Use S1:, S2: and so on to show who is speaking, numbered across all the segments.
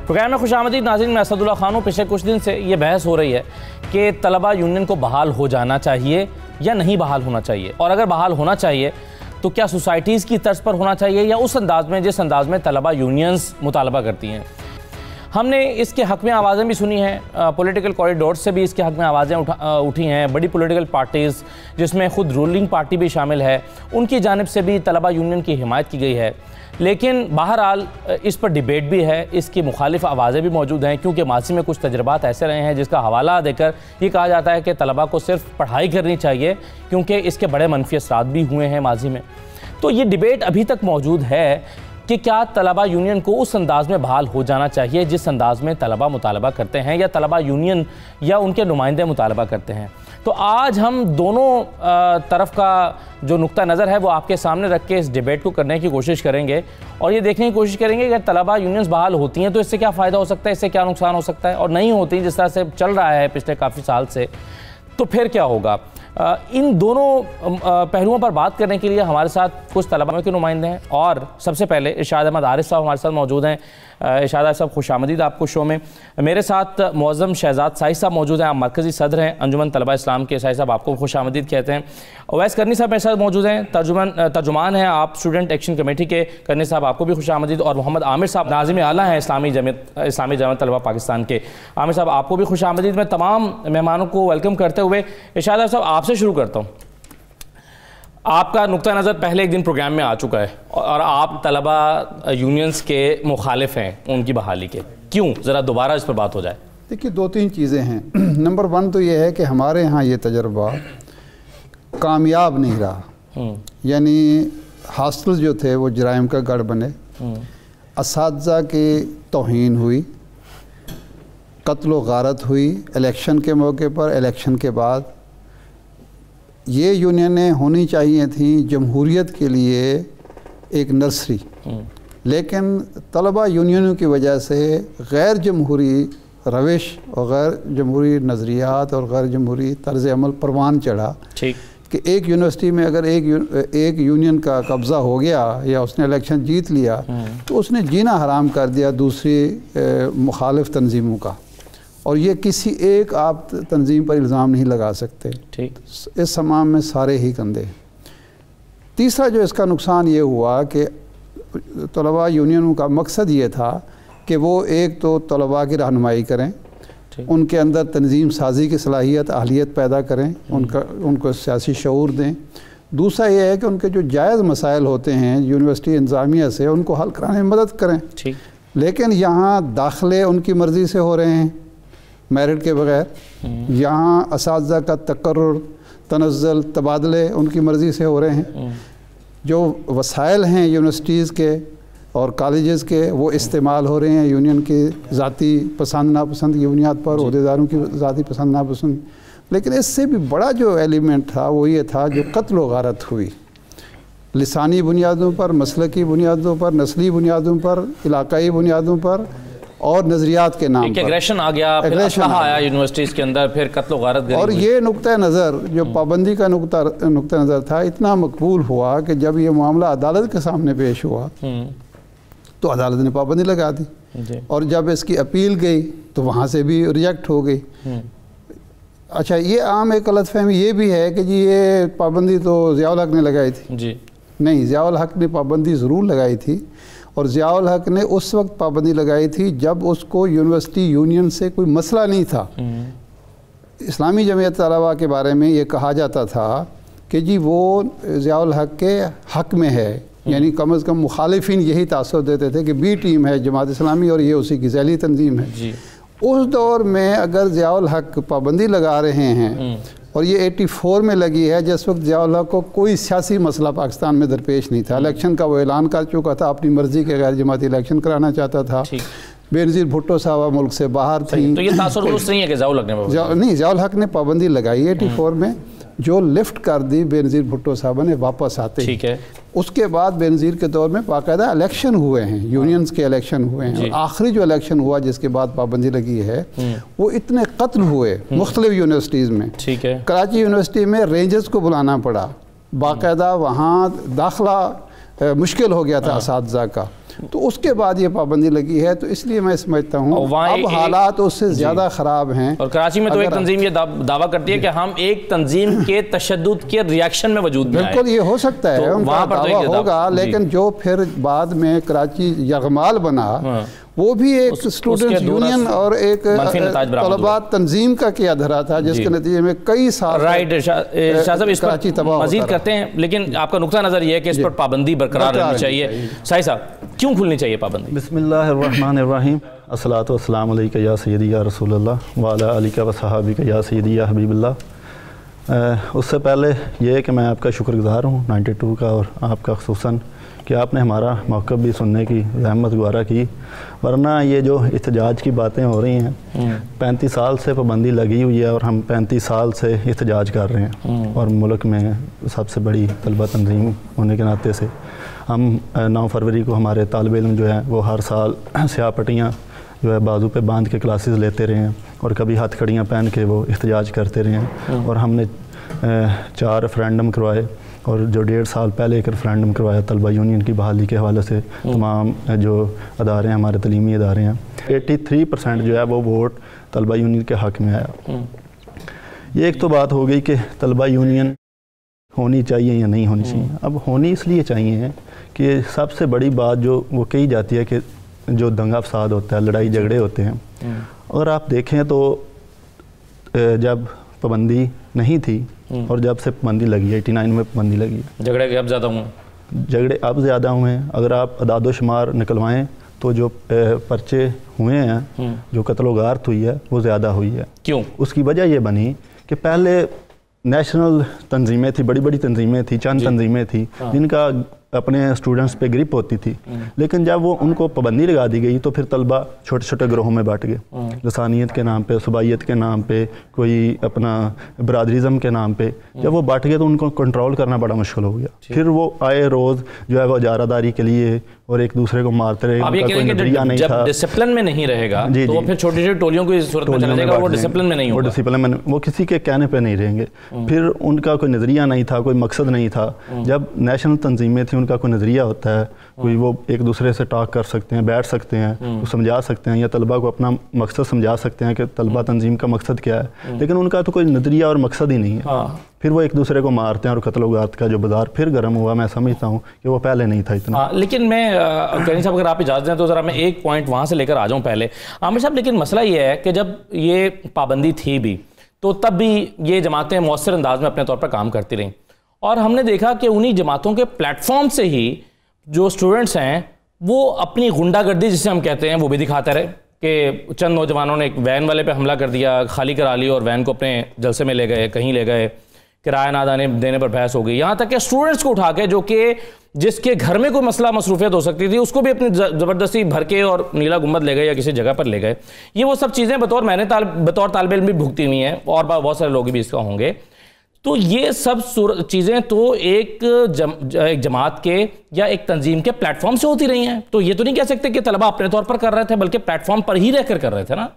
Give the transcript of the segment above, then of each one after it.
S1: Programme में खुशामदीद नाज़रीन, मैं असद उल्लाह खान हूं। पिछले कुछ दिन से ये बहस हो रही है कि तलबा यूनियन को बहाल हो जाना चाहिए या नहीं बहाल होना चाहिए, और अगर बहाल होना चाहिए तो क्या सोसाइटीज़ की तर्ज पर होना चाहिए या उस अंदाज में जिस अंदाज में तलबा यूनियंस मुतालबा करती हैं। हमने इसके हक़ में आवाज़ें भी सुनी हैं, पॉलिटिकल कॉरिडोर से भी इसके हक़ में आवाज़ें उठी हैं। बड़ी पॉलिटिकल पार्टीज़ जिसमें ख़ुद रूलिंग पार्टी भी शामिल है, उनकी जानिब से भी तलबा यूनियन की हिमायत की गई है। लेकिन बहरहाल इस पर डिबेट भी है, इसकी मुखालिफ आवाज़ें भी मौजूद हैं, क्योंकि माजी में कुछ तजर्बात ऐसे रहे हैं जिसका हवाला देकर ये कहा जाता है कि तलबा को सिर्फ पढ़ाई करनी चाहिए, क्योंकि इसके बड़े मनफी असरात भी हुए हैं माजी में। तो ये डिबेट अभी तक मौजूद है कि क्या तलबा यूनियन को उस अंदाज़ में बहाल हो जाना चाहिए जिस अंदाज़ में तलबा मुतालबा करते हैं, या तलबा यूनियन या उनके नुमाइंदे मुतालबा करते हैं। तो आज हम दोनों तरफ का जो नुक्ता नज़र है वो आपके सामने रख के इस डिबेट को करने की कोशिश करेंगे, और ये देखने की कोशिश करेंगे कि अगर तलबा यूनियंस बहाल होती हैं तो इससे क्या फ़ायदा हो सकता है, इससे क्या नुकसान हो सकता है, और नहीं होती जिस तरह से चल रहा है पिछले काफ़ी साल से, तो फिर क्या होगा। इन दोनों पहलुओं पर बात करने के लिए हमारे साथ कुछ तलबा के नुमाइंदे हैं, और सबसे पहले इरशाद आरिफ साहब हमारे साथ मौजूद हैं। इरशाद आरिफ साहब, खुशामदीद आपको शो में। मेरे साथ मोअज़्ज़म शहज़ाद साही साहब मौजूद हैं, आप मरकज़ी सदर हैं अंजुमन तलबा इस्लाम के। साही साहब, आपको खुशामदीद कहते हैं। अवैस करनी साहब मेरे साथ मौजूद हैं, तर्जुमान हैं आप स्टूडेंट एक्शन कमेटी के। करनी साहब, आपको भी खुशामदीद। और मोहम्मद आमिर साहब नाज़िम आला हैं इस्लामी जमात तलबा पाकिस्तान के। आमिर साहब, आपको भी खुशामदीद। मैं तमाम मेहमानों को वेलकम करते हुए इरशाद साहब आपसे शुरू करता हूँ। आपका नुक्ता नज़र पहले एक दिन प्रोग्राम में आ चुका है और आप तलबा यूनियंस के मुखालिफ हैं उनकी बहाली के, क्यों? ज़रा दोबारा इस पर बात हो जाए।
S2: देखिए, दो तीन चीज़ें हैं। नंबर वन तो ये है कि हमारे यहाँ ये तजर्बा कामयाब नहीं रहा, यानी हॉस्टल जो थे वो जराइम का गढ़ बने, असातिज़ा की तौहीन हुई, कत्ल व गारत हुई इलेक्शन के मौके पर, इलेक्शन के बाद। ये यूनियनें होनी चाहिए थी जमहूरियत के लिए एक नर्सरी, लेकिन तलबा यूनियनों की वजह से गैर जमहूरी रविश और गैर जमहूरी नज़रियात और गैर जमहूरी तर्ज़ अमल परवान चढ़ा। ठीक कि एक यूनिवर्सिटी में अगर एक यूनियन का कब्ज़ा हो गया या उसने इलेक्शन जीत लिया तो उसने जीना हराम कर दिया दूसरी मुखालिफ तंजीमों का, और ये किसी एक आप तंजीम पर इल्ज़ाम नहीं लगा सकते। ठीक, इस तमाम में सारे ही कंधे। तीसरा जो इसका नुकसान ये हुआ कि तलबा यूनियनों का मकसद ये था कि वो एक तो तलबा की रहनुमाई करें, उनके अंदर तंजीम साजी की सलाहियत अहलियत पैदा करें, उनको सियासी शऊर दें। दूसरा ये है कि उनके जो जायज़ मसाइल होते हैं यूनिवर्सिटी इंतज़ामिया से उनको हल कराने में मदद करें। ठीक, लेकिन यहाँ दाखिले उनकी मर्ज़ी से हो रहे हैं मेरिट के बगैर, यहाँ असातिज़ा का तकर्रुर तनज़्ज़ुल तबादले उनकी मर्ज़ी से हो रहे हैं। जो वसाइल हैं यूनिवर्सिटीज़ के और कॉलेजेस के वो इस्तेमाल हो रहे हैं यूनियन के ज़ाती पसंद नापसंद की बुनियाद पर, अहदेदारों की ज़ाती पसंद नापसंद। लेकिन इससे भी बड़ा जो एलिमेंट था वो ये था जो कत्ल व गारत हुई लिसानी बुनियादों पर, मसलकी बुनियादों पर, नस्ली बुनियादों पर, इलाकाई बुनियादों पर और नज़रियात के नाम पर एग्रेशन आ गया, फिर आया यूनिवर्सिटीज़ के अंदर, फिर कत्ल व गारत। और ये नुक्ता नज़र जो पाबंदी का नुक्ता नज़र था इतना मकबूल हुआ कि जब ये मामला अदालत के सामने पेश हुआ तो अदालत ने पाबंदी लगा दी, और जब इसकी अपील गई तो वहाँ से भी रिजेक्ट हो गई। अच्छा, ये आम एक गलतफहमी ये भी है कि जी ये पाबंदी तो ज़ियाउल हक ने लगाई थी जी। नहीं, ज़ियाउल हक ने पाबंदी ज़रूर लगाई थी, और ज़ियाउल हक ने उस वक्त पाबंदी लगाई थी जब उसको यूनिवर्सिटी यूनियन से कोई मसला नहीं था। इस्लामी जमीयत तलबा के बारे में ये कहा जाता था कि जी वो ज़ियाउल हक के हक़ में है, यानी कम अज़ कम मुखालिफिन यही तासुर देते थे कि बी टीम है जमात इस्लामी और ये उसी की ज़ैली तंजीम है जी। उस दौर में अगर ज़ियाउल हक पाबंदी लगा रहे हैं और ये 84 में लगी है जिस वक्त ज़ियाउल हक को कोई सियासी मसला पाकिस्तान में दरपेश नहीं था, इलेक्शन का वो ऐलान कर चुका था, अपनी मर्ज़ी के गैर जमाती इलेक्शन कराना चाहता था, बेनज़ीर भुट्टो साहब मुल्क से बाहर थी। तो ये तासुर दुरुस्त नहीं है कि ज़ियाउल हक ने पाबंदी लगाई 84 में, जो लिफ्ट कर दी बेनज़ीर भुट्टो साहब ने वापस आते। ठीक है, उसके बाद बेनज़ीर के दौर में बाकायदा इलेक्शन हुए हैं, यूनियंस के इलेक्शन हुए हैं। आखिरी जो इलेक्शन हुआ जिसके बाद पाबंदी लगी है वो इतने कत्ल हुए मुख्तलिफ यूनिवर्सिटीज़ में। ठीक है, कराची यूनिवर्सिटी में रेंजर्स को बुलाना पड़ा, बाकायदा वहाँ दाखिला मुश्किल हो गया था असातिज़ा का। تو اس کے بعد یہ پابندی لگی ہے. تو اس لیے میں سمجھتا ہوں اب حالات اس سے زیادہ خراب ہیں.
S1: اور کراچی میں تو ایک تنظیم یہ دعویٰ کرتی ہے کہ ہم ایک تنظیم کے تشدد کے ریاکشن میں وجود میں آئے.
S2: بالکل یہ ہو سکتا ہے, ان کا دعویٰ ہوگا, لیکن جو پھر بعد میں کراچی یغمال بنا وہ بھی ایک اسٹوڈنٹس یونین اور ایک طلباء تنظیم کا کیا دھرا تھا, جس کے نتیجے میں کئی سال
S1: کراچی تباہ مزید کرتے ہیں. لیکن آپ کا نقطہ نظر یہ ہے کہ اس پر پابندی برقرار رہنی چاہیے. سائی صاحب کیوں کھلنی چاہیے پابندی؟
S3: بسم اللہ الرحمن الرحیم. الصلاۃ والسلام علیکہ یا سیدی یا رسول اللہ وعلی آلہ و صحابہ یا سیدی یا حبیب اللہ. اس سے پہلے یہ ہے کہ میں آپ کا شکر گزار ہوں 92 کا, اور آپ کا خصوصاً کہ آپ نے ہمارا موقف بھی سننے کی زحمت گزارا کی. ورنہ یہ جو احتجاج کی باتیں ہو رہی ہیں, 35 سال سے پابندی لگی ہوئی ہے اور ہم 35 سال سے احتجاج کر رہے ہیں, اور ملک میں سب سے بڑی طلبہ تنظیم ہونے کے ناطے سے ہم 9 فروری کو ہمارے طالب علم جو ہیں وہ ہر سال سیاہ پٹیاں جو ہے بازو پہ باندھ کے کلاسز لیتے رہے ہیں, اور کبھی ہتھ کڑیاں پہن کے وہ احتجاج کرتے رہے ہیں. اور ہم نے 4 ریفرینڈم کروائے, اور جو 1.5 سال پہلے ایک ریفرینڈم کروایا طلبہ یونین کی بحالی کے حوالے سے. تمام جو ادارے ہیں ہمارے تعلیمی ادارے ہیں, 83% جو ہے وہ ووٹ طلبہ یونین کے حق میں آیا. یہ ایک تو بات ہو گئی کہ طلبہ یونین ہونی چاہیے یا نہیں ہونی چاہیے. اب ہونی اس لیے چاہیے کہ سب سے بڑی بات جو وہ کہی جاتی ہے کہ جو دنگا فساد ہوتا ہے, لڑائی جھگڑے ہوتے ہیں, اگر آپ دیکھیں تو جب پابندی نہیں تھی اور جب سے پابندی لگی ہے 89 میں پابندی لگی ہے,
S1: جھگڑے اب زیادہ ہوئے
S3: جھگڑے اب زیادہ ہوئے ہیں. اگر آپ اعداد و شمار نکلوائیں تو جو پرچے ہوئے ہیں, جو قتل و غارت ہوئی ہے وہ زیادہ ہوئی ہے.
S1: کیوں؟
S3: اس کی وجہ یہ بنی کہ پہلے نیشنل تنظیمیں تھیں, بڑی بڑی تنظیمیں تھیں, چند تنظیمیں تھیں جن کا اپنے اسٹوڈنٹس پہ گرپ ہوتی تھی. لیکن جب وہ ان کو پابندی لگا دی گئی تو پھر طلبہ چھوٹے چھوٹے گروہوں میں بانٹ گئے, لسانیت کے نام پہ, صوبائیت کے نام پہ, کوئی اپنا برادریزم کے نام پہ. جب وہ بانٹ گئے تو ان کو کنٹرول کرنا بڑا مشکل ہو گیا. پھر وہ آئے روز جو ہے وہ اجارہ داری کے لیے اور ایک دوسرے کو مارتے رہے.
S1: آپ یہ کہہ رہے ہیں کہ جب ڈسپلن میں نہیں رہے گا تو وہ پھر چھوٹی چھوٹی ٹولیوں کی صورت میں چلا جائے گا, وہ ڈسپلن میں نہیں ہوگا.
S3: وہ ڈسپلن میں وہ کسی کے کہنے پہ نہیں رہیں گے. پھر ان کا کوئی نظریہ نہیں تھا, کوئی مقصد نہیں تھا. جب نیشنل تنظیمیں تھیں ان کا کوئی نظریہ ہوتا ہے, کوئی وہ ایک دوسرے سے ٹاک کر سکتے ہیں, بیٹھ سکتے ہیں, سمجھا سکتے ہیں, یا طلبہ کو اپنا مقصد سمجھا سکتے ہیں کہ طلبہ تنظیم کا مقصد کیا ہے. لیکن ان کا تو کوئی نظریہ اور مقصد ہی نہیں ہے. پھر وہ ایک دوسرے کو مارتے ہیں, اور قتل و غارت کا جو بازار پھر گرم ہوا, میں سمجھتا ہوں کہ وہ پہلے نہیں تھا اتنا.
S1: لیکن میں کریم صاحب اگر آپ اجازت دیں تو ذرا میں ایک پوائنٹ وہاں سے لے کر آ جاؤں پہلے. عامر صاحب لیکن مسئلہ یہ ہے کہ جب یہ پابندی تھی بھی تو تب بھی یہ جماعتیں مؤثر انداز میں اپنے طور پر کام کرتی رہیں, اور ہم نے دیکھا کہ انہی جماعتوں کے پلیٹ فارم سے ہی جو اسٹوڈنٹس ہیں وہ اپنی غنڈہ گردی جسے ہم کہتے ہیں وہ بھی دکھاتے رہے. کہ چند نوجوانوں نے ایک وین والے پہ حملہ کر دیا, خالی کرا لی, اور وین کو اپنے جلسے میں لے گئے, کہیں لے گئے, کرایہ نہ دینے پر بحث ہو گئی. یہاں تک کہ اسٹوڈنٹس کو اٹھا کے جو کہ جس کے گھر میں کوئی مسئلہ مصروفیت ہو سکتی تھی اس کو بھی اپنی زبردستی بھر کے اور نیلا گنبد لے گئے یا کسی جگہ پر لے گئے. یہ وہ سب چیزیں بطور طالب علم بھی بھگتی ہوئی ہیں, اور بہت سارے لوگ بھی اس کا ہوں گے. تو یہ سب چیزیں تو ایک جماعت کے یا ایک تنظیم کے پلیٹ فارم سے ہوتی رہی ہیں. تو یہ تو نہیں کہہ سکتے کہ طلبہ اپنے طور پر کر رہے تھے, بلکہ پلیٹ فارم پر ہی رہ کر رہے تھے نا.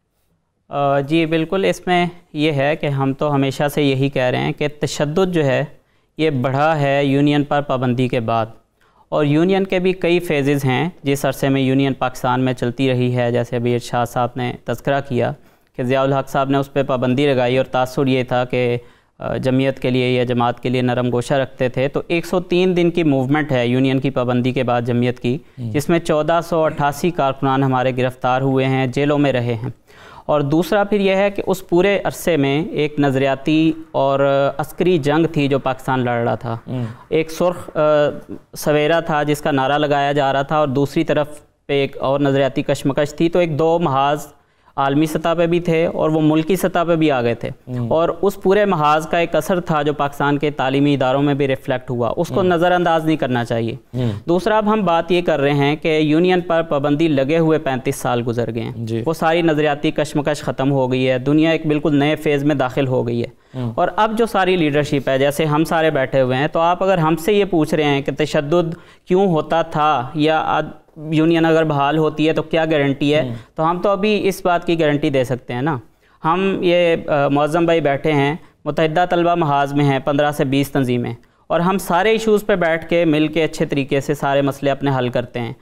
S4: جی بالکل. اس میں یہ ہے کہ ہم تو ہمیشہ سے یہی کہہ رہے ہیں کہ تشدد جو ہے یہ بڑھا ہے یونین پر پابندی کے بعد, اور یونین کے بھی کئی فیزز ہیں جس عرصے میں یونین پاکستان میں چلتی رہی ہے. جیسے ابھی ارشاد صاحب نے تذکرہ کیا کہ ضیاء الحق صاحب نے اس پہ پابندی لگائی, اور تاثر یہ تھا کہ جمعیت کے لیے یا جماعت کے لیے نرم گوشہ رکھتے تھے. تو 103 دن کی موومنٹ ہے یونین کی پابندی کے بعد جمعیت کی, جس میں 1488 کارکنان ہمارے گرفتار ہوئے ہیں, جیلوں میں رہے ہیں. اور دوسرا پھر یہ ہے کہ اس پورے عرصے میں ایک نظریاتی اور عسکری جنگ تھی جو پاکستان لڑ رہا تھا. ایک سرخ سویرا تھا جس کا نعرہ لگایا جا رہا تھا, اور دوسری طرف پہ ایک اور نظریاتی کشمکش تھی. تو ایک دو محاذ عالمی سطح پہ بھی تھے اور وہ ملکی سطح پہ بھی آ گئے تھے, اور اس پورے محاذ کا ایک اثر تھا جو پاکستان کے تعلیمی اداروں میں بھی ریفلیکٹ ہوا. اس کو نظر انداز نہیں کرنا چاہیے. دوسرا اب ہم بات یہ کر رہے ہیں کہ یونین پر پابندی لگے ہوئے 35 سال گزر گئے ہیں. وہ ساری نظریاتی کشمکش ختم ہو گئی ہے, دنیا ایک بالکل نئے فیز میں داخل ہو گئی ہے. اور اب جو ساری لیڈرشپ ہے, جیسے ہم سارے بیٹھے ہوئے ہیں, تو آپ اگر ہم سے یہ پوچھ رہے ہیں کہ تشدد کیوں ہوتا تھا یا یونین اگر بحال ہوتی ہے تو کیا گارنٹی ہے, تو ہم تو ابھی اس بات کی گارنٹی دے سکتے ہیں نا. ہم یہ معظم بھائی بیٹھے ہیں, متحدہ طلبہ محاذ میں ہیں 15 سے 20 تنظیمیں, اور ہم سارے ایشوز پہ بیٹھ کے مل کے اچھے طریقے سے سارے مسئلے اپنے حل کرتے ہیں.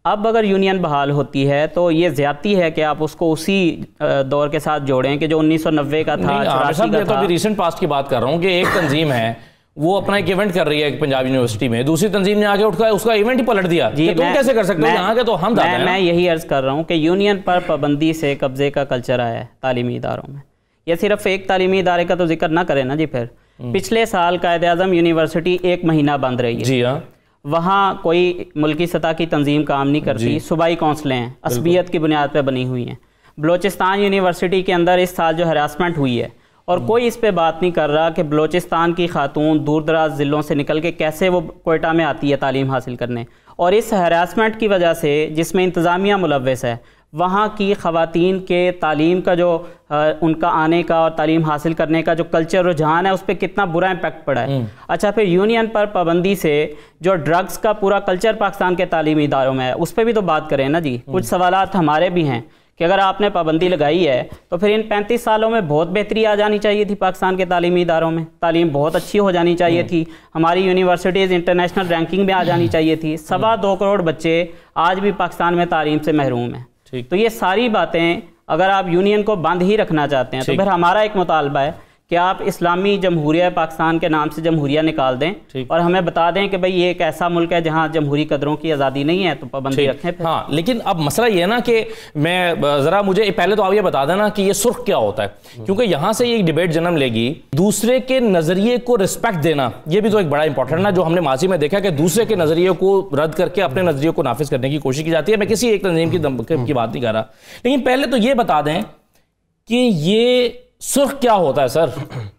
S4: اب اگر یونین بحال ہوتی ہے تو یہ زیادتی ہے کہ آپ اس کو اسی دور کے ساتھ جوڑیں کہ جو 1990 کا تھا، 84 کا تھا۔
S1: ریسنٹ پاسٹ کی بات کر رہا ہوں کہ ایک تنظیم ہے وہ اپنا ایک ایونٹ کر رہی ہے پنجاب یونیورسٹی میں، دوسری تنظیم نے آگے اٹھ کر اس کا ایونٹ ہی پلٹ دیا کہ تم کیسے کر سکتے ہو یہاں کے تو ہم دادا ہیں۔
S4: میں یہی عرض کر رہا ہوں کہ یونین پر پابندی سے قبضے کا کلچر آیا ہے تعلیمی اداروں میں۔ یہ صرف ایک تعلیمی ادارے کا تو ذکر نہ کریں نا جی، پھر پچھلے سال قائد اعظم یونیورسٹی 1 مہینہ بند رہی ہے،
S1: جی ہاں،
S4: وہاں کوئی ملکی سطح کی تنظیم کام نہیں کرتی، صوبائی کونسلیں ہیں، عصبیت کی بنیاد پہ بنی ہوئی ہیں۔ بلوچستان یونیورسٹی کے اندر اس سال جو ہراسمنٹ ہوئی ہے، اور کوئی اس پہ بات نہیں کر رہا کہ بلوچستان کی خاتون دور دراز ضلعوں سے نکل کے کیسے وہ کوئٹہ میں آتی ہے تعلیم حاصل کرنے، اور اس ہراسمنٹ کی وجہ سے جس میں انتظامیہ ملوث ہے، وہاں کی خواتین کے تعلیم کا جو ان کا آنے کا اور تعلیم حاصل کرنے کا جو کلچر رجحان ہے اس پہ کتنا برا امپیکٹ پڑا ہے۔ اچھا، پھر یونین پر پابندی سے جو ڈرگز کا پورا کلچر پاکستان کے تعلیمی اداروں میں ہے اس پہ بھی تو بات کریں نا جی۔ کچھ سوالات ہمارے بھی ہیں کہ اگر آپ نے پابندی لگائی ہے تو پھر ان 35 سالوں میں بہت بہتری آ جانی چاہیے تھی پاکستان کے تعلیمی اداروں میں، تعلیم بہت اچھی ہو جانی چاہیے تھی، ہماری یونیورسٹیز انٹرنیشنل رینکنگ میں آ جانی چاہیے تھی۔ 2.25 کروڑ بچے آج بھی پاکستان میں تعلیم سے محروم ہیں۔ تو یہ ساری باتیں اگر آپ یونین کو بند ہی رکھنا چاہتے ہیں تو پھر ہمارا ایک مطالبہ ہے کہ آپ اسلامی جمہوریہ پاکستان کے نام سے جمہوریہ نکال دیں اور ہمیں بتا دیں کہ بھئی یہ ایک ایسا ملک ہے جہاں جمہوری قدروں کی آزادی نہیں ہے، تو پابندی رکھیں پھر۔
S1: ہاں، لیکن اب مسئلہ یہ ہے نا کہ میں ذرا مجھے پہلے تو آپ یہ بتا دینا کہ یہ سرخ کیا ہوتا ہے، کیونکہ یہاں سے یہ ڈیبیٹ جنم لے گی۔ دوسرے کے نظریے کو رسپیکٹ دینا یہ بھی تو ایک بڑا امپورٹنٹ ہے، جو ہم نے ماضی میں دیکھا کہ دوسرے کے نظریے کو رد کر کے اپنے نظریے کو نافذ کرنے کی کوشش کی جاتی ہے۔ میں کسی ایک تنظیم کی بات نہیں کر رہا، لیکن پہلے تو یہ بتا دیں کہ یہ سرخ کیا ہوتا ہے سر۔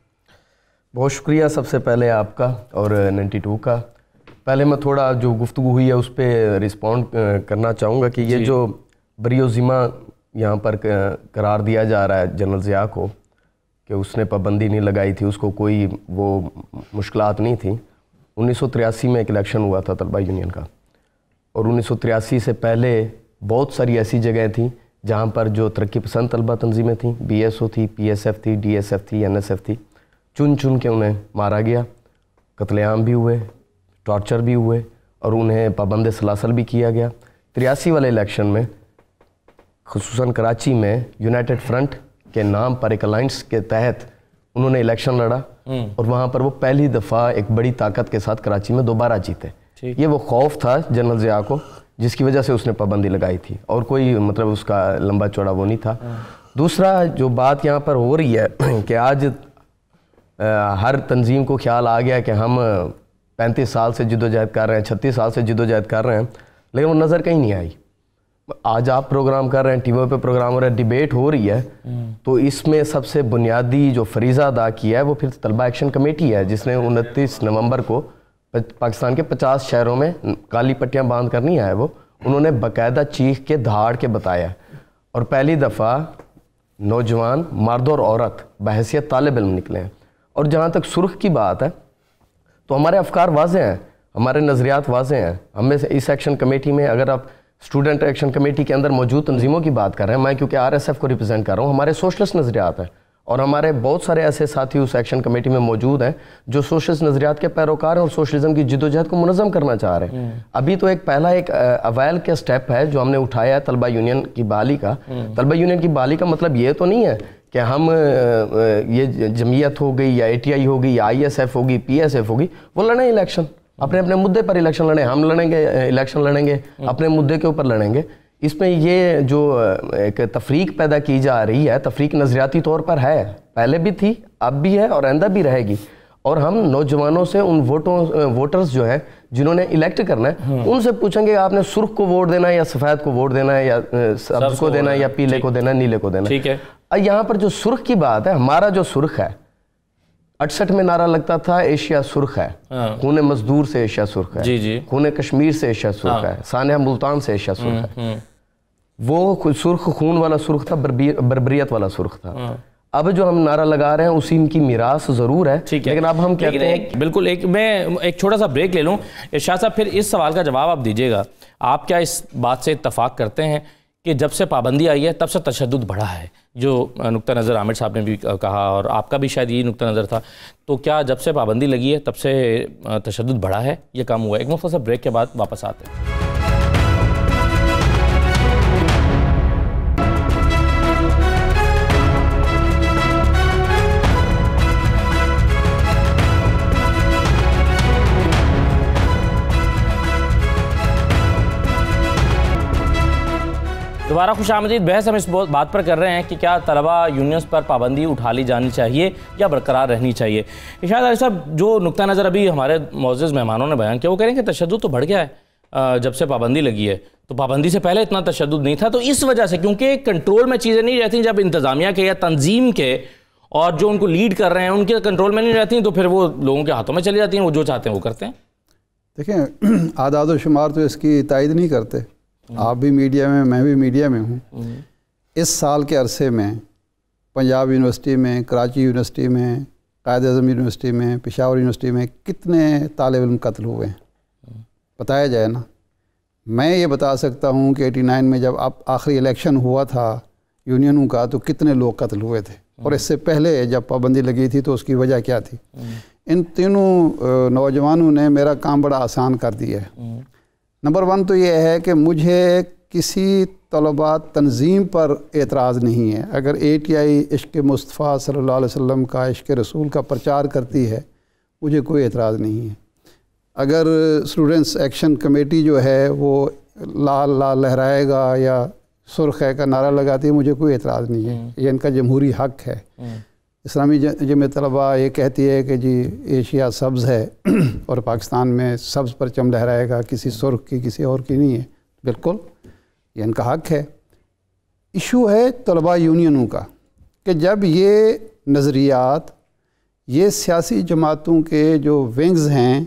S5: بہت شکریہ سب سے پہلے آپ کا اور 92 کا۔ پہلے میں تھوڑا جو گفتگو ہوئی ہے اس پہ رسپونڈ کرنا چاہوں گا کہ یہ جو بری و ذمہ یہاں پر قرار دیا جا رہا ہے جنرل ضیاء کو کہ اس نے پابندی نہیں لگائی تھی، اس کو کوئی وہ مشکلات نہیں تھیں۔ 1983 میں ایک الیکشن ہوا تھا طلبہ یونین کا، اور 1983 سے پہلے بہت ساری ایسی جگہیں تھیں جہاں پر جو ترقی پسند طلبہ تنظیمیں تھیں، بی ایس او تھی، پی ایس ایف تھی، ڈی ایس ایف تھی، این ایس ایف تھی، چن چن کے انہیں مارا گیا، قتل عام بھی ہوئے، ٹارچر بھی ہوئے، اور انہیں پابند سلاسل بھی کیا گیا۔ 83 والے الیکشن میں خصوصاً کراچی میں یونائٹڈ فرنٹ کے نام پر ایک الائنس کے تحت انہوں نے الیکشن لڑا، اور وہاں پر وہ پہلی دفعہ ایک بڑی طاقت کے ساتھ کراچی میں دوبارہ جیتے۔ یہ وہ خوف تھا جنرل ضیاء کو جس کی وجہ سے اس نے پابندی لگائی تھی، اور کوئی مطلب اس کا لمبا چوڑا وہ نہیں تھا۔ دوسرا جو بات یہاں پر ہو رہی ہے کہ آج ہر تنظیم کو خیال آ گیا کہ ہم 35 سال سے جدوجہد کر رہے ہیں، 36 سال سے جدوجہد کر رہے ہیں، لیکن وہ نظر کہیں نہیں آئی۔ آج آپ پروگرام کر رہے ہیں، ٹی وی پہ پروگرام ہو رہا ہے، ڈیبیٹ ہو رہی ہے، تو اس میں سب سے بنیادی جو فریضہ ادا کیا ہے وہ پھر طلبہ ایکشن کمیٹی ہے، جس نے 29 نومبر کو پاکستان کے 50 شہروں میں کالی پٹیاں باندھ کر نہیں آئے، وہ انہوں نے باقاعدہ چیخ کے دھاڑ کے بتایا، اور پہلی دفعہ نوجوان مرد اور عورت بحیثیت طالب علم نکلے ہیں۔ اور جہاں تک سرخ کی بات ہے تو ہمارے افکار واضح ہیں، ہمارے نظریات واضح ہیں۔ ہمیں اس ایکشن کمیٹی میں، اگر آپ اسٹوڈنٹ ایکشن کمیٹی کے اندر موجود تنظیموں کی بات کر رہے ہیں، میں کیونکہ آر ایس ایف کو ریپرزینٹ کر رہا ہوں، ہمارے سوشلسٹ نظریات ہیں، اور ہمارے بہت سارے ایسے ساتھی اس ایکشن کمیٹی میں موجود ہیں جو سوشلسٹ نظریات کے پیروکار ہیں اور سوشلزم کی جدوجہد کو منظم کرنا چاہ رہے ہیں۔ ابھی تو ایک پہلا ایک اویل کے سٹیپ ہے جو ہم نے اٹھایا ہے طلبہ یونین کی بحالی کا۔ طلبہ یونین کی بحالی کا مطلب یہ تو نہیں ہے کہ ہم یہ جمعیت ہو گئی یا اے ٹی آئی ہوگی یا آئی ایس ایف ہوگی، پی ایس ایف ہوگی، وہ لڑیں الیکشن، اپنے اپنے مدعے پر الیکشن لڑیں، ہم لڑیں گے الیکشن لڑیں گے اپنے مدعے کے اوپر لڑیں گے۔ اس میں یہ جو ایک تفریق پیدا کی جا رہی ہے، تفریق نظریاتی طور پر ہے، پہلے بھی تھی، اب بھی ہے اور آئندہ بھی رہے گی، اور ہم نوجوانوں سے ان ووٹرز جو ہیں جنہوں نے الیکٹ کرنا ہے ان سے پوچھیں گے آپ نے سرخ کو ووٹ دینا ہے یا سفید کو ووٹ دینا ہے یا سبز کو دینا ہے یا پیلے کو دینا ہے، نیلے کو دینا ہے۔
S1: ٹھیک ہے،
S5: یہاں پر جو سرخ کی بات ہے، ہمارا جو سرخ ہے 68 میں نعرہ لگتا تھا ایشیا سرخ ہے، خون مزدور سے ایشیا سرخ ہے، خون کشمیر سے ایشیا سرخ ہے، سانحہ ملتان سے ایشیا سرخ ہے۔ وہ سرخ خون والا سرخ تھا، بربریت والا سرخ تھا۔ اب جو ہم نعرہ لگا رہے ہیں اسی ان کی میراث ضرور ہے، لیکن اب ہم کہتے ہیں
S1: بالکل میں ایک چھوٹا سا بریک لے لوں۔ ارشاد صاحب پھر اس سوال کا جواب آپ دیجیے گا، آپ کیا اس بات سے اتفاق کرتے ہیں کہ جب سے پابندی آئی ہے تب سے تشدد بڑھا ہے؟ جو نقطہ نظر عامر صاحب نے بھی کہا اور آپ کا بھی شاید یہ نقطہ نظر تھا، تو کیا جب سے پابندی لگی ہے تب سے تشدد بڑھا ہے یا کم ہوا ہے؟ ایک مختصر بریک کے بعد واپس آتے ہیں۔ دوبارہ خوش آمدید. بحث ہم اس بات پر کر رہے ہیں کہ کیا طلبہ یونینز پر پابندی اٹھا لی جانی چاہیے یا برقرار رہنی چاہیے. ارشاد عارف صاحب، جو نقطہ نظر ابھی ہمارے معزز مہمانوں نے بیان کیا، وہ کہہ رہے ہیں کہ تشدد تو بڑھ گیا ہے جب سے پابندی لگی ہے. تو پابندی سے پہلے اتنا تشدد نہیں تھا، تو اس وجہ سے کیونکہ کنٹرول میں چیزیں نہیں رہتی جب انتظامیہ کے یا تنظیم کے اور جو ان کو لیڈ کر رہے ہیں ان کے کنٹرول میں نہیں رہتی، تو پھر وہ لوگوں کے ہاتھوں میں چلی جاتی ہیں، وہ جو چاہتے ہیں وہ کرتے ہیں.
S2: دیکھیں، اعداد و شمار تو اس کی تائید نہیں کرتے. آپ بھی میڈیا میں، میں بھی میڈیا میں ہوں. اس سال کے عرصے میں پنجاب یونیورسٹی میں، کراچی یونیورسٹی میں، قائد اعظم یونیورسٹی میں، پشاور یونیورسٹی میں کتنے طالب علم قتل ہوئے ہیں بتایا جائے نا. میں یہ بتا سکتا ہوں کہ 89 میں جب آخری الیکشن ہوا تھا یونینوں کا تو کتنے لوگ قتل ہوئے تھے، اور اس سے پہلے جب پابندی لگی تھی تو اس کی وجہ کیا تھی. ان تینوں نوجوانوں نے میرا کام بڑا آسان کر دیا ہے. نمبر 1 تو یہ ہے کہ مجھے کسی طلباء تنظیم پر اعتراض نہیں ہے. اگر ATI عشق مصطفیٰ صلی اللہ علیہ وسلم کا، عشق رسول کا پرچار کرتی ہے، مجھے کوئی اعتراض نہیں ہے. اگر اسٹوڈنٹس ایکشن کمیٹی جو ہے وہ لال لال لہرائے گا یا سرخ ہے کا نعرہ لگاتی ہے، مجھے کوئی اعتراض نہیں ہے. یہ ان کا جمہوری حق ہے. اسلامی جمعیت طلباء یہ کہتی ہے کہ جی ایشیا سبز ہے اور پاکستان میں سبز پرچم لہرائے گا، کسی سرخ کی کسی اور کی نہیں ہے. بالکل یہ ان کا حق ہے. ایشو ہے طلباء یونینوں کا کہ جب یہ نظریات، یہ سیاسی جماعتوں کے جو ونگز ہیں،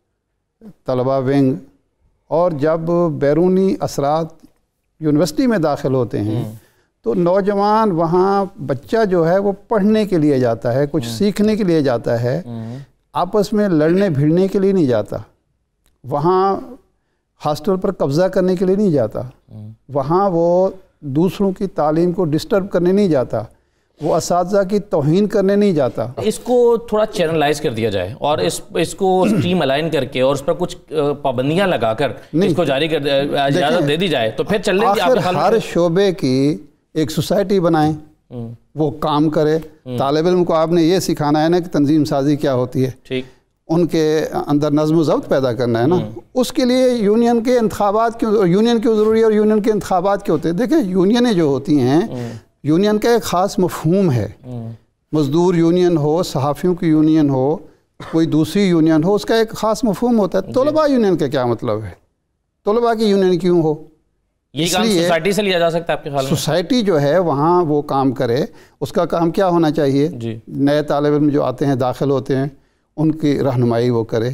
S2: طلباء ونگ، اور جب بیرونی اثرات یونیورسٹی میں داخل ہوتے ہیں تو نوجوان وہاں، بچہ جو ہے وہ پڑھنے کے لیے جاتا ہے، کچھ سیکھنے کے لیے جاتا ہے، آپس میں لڑنے بھیڑنے کے لیے نہیں جاتا. وہاں ہاسٹل پر قبضہ کرنے کے لیے نہیں جاتا. وہاں وہ دوسروں کی تعلیم کو ڈسٹرب کرنے نہیں جاتا. وہ اساتذہ کی توہین کرنے نہیں جاتا.
S1: اس کو تھوڑا چینلائز کر دیا جائے اور اس کو اسٹریم الائن کر کے اور اس پر کچھ پابندیاں لگا کر اس کو جاری کر اجازت دے دی جائے تو پھر چلنے کی.
S2: آخر ہر شعبے کی ایک سوسائٹی بنائیں، وہ کام کرے. طالب علم کو آپ نے یہ سکھانا ہے نا کہ تنظیم سازی کیا ہوتی ہے، ٹھیک، ان کے اندر نظم و ضبط پیدا کرنا ہے نا. اس کے لیے یونین کے انتخابات کیوں، یونین کیوں ضروری ہے اور یونین کے انتخابات کیوں ہوتے ہیں؟ دیکھیں، یونینیں جو ہوتی ہیں، یونین کا ایک خاص مفہوم ہے. مزدور یونین ہو، صحافیوں کی یونین ہو، کوئی دوسری یونین ہو، اس کا ایک خاص مفہوم ہوتا ہے. طلباء یونین کا کیا مطلب ہے؟ طلباء کی یونین کیوں ہو؟
S1: یہ کام سوسائٹی سے لیا جا سکتا ہے آپ کے خیال میں؟
S2: سوسائٹی جو ہے وہاں وہ کام کرے. اس کا کام کیا ہونا چاہیے؟ نئے طالب علم جو آتے ہیں، داخل ہوتے ہیں، ان کی رہنمائی وہ کرے،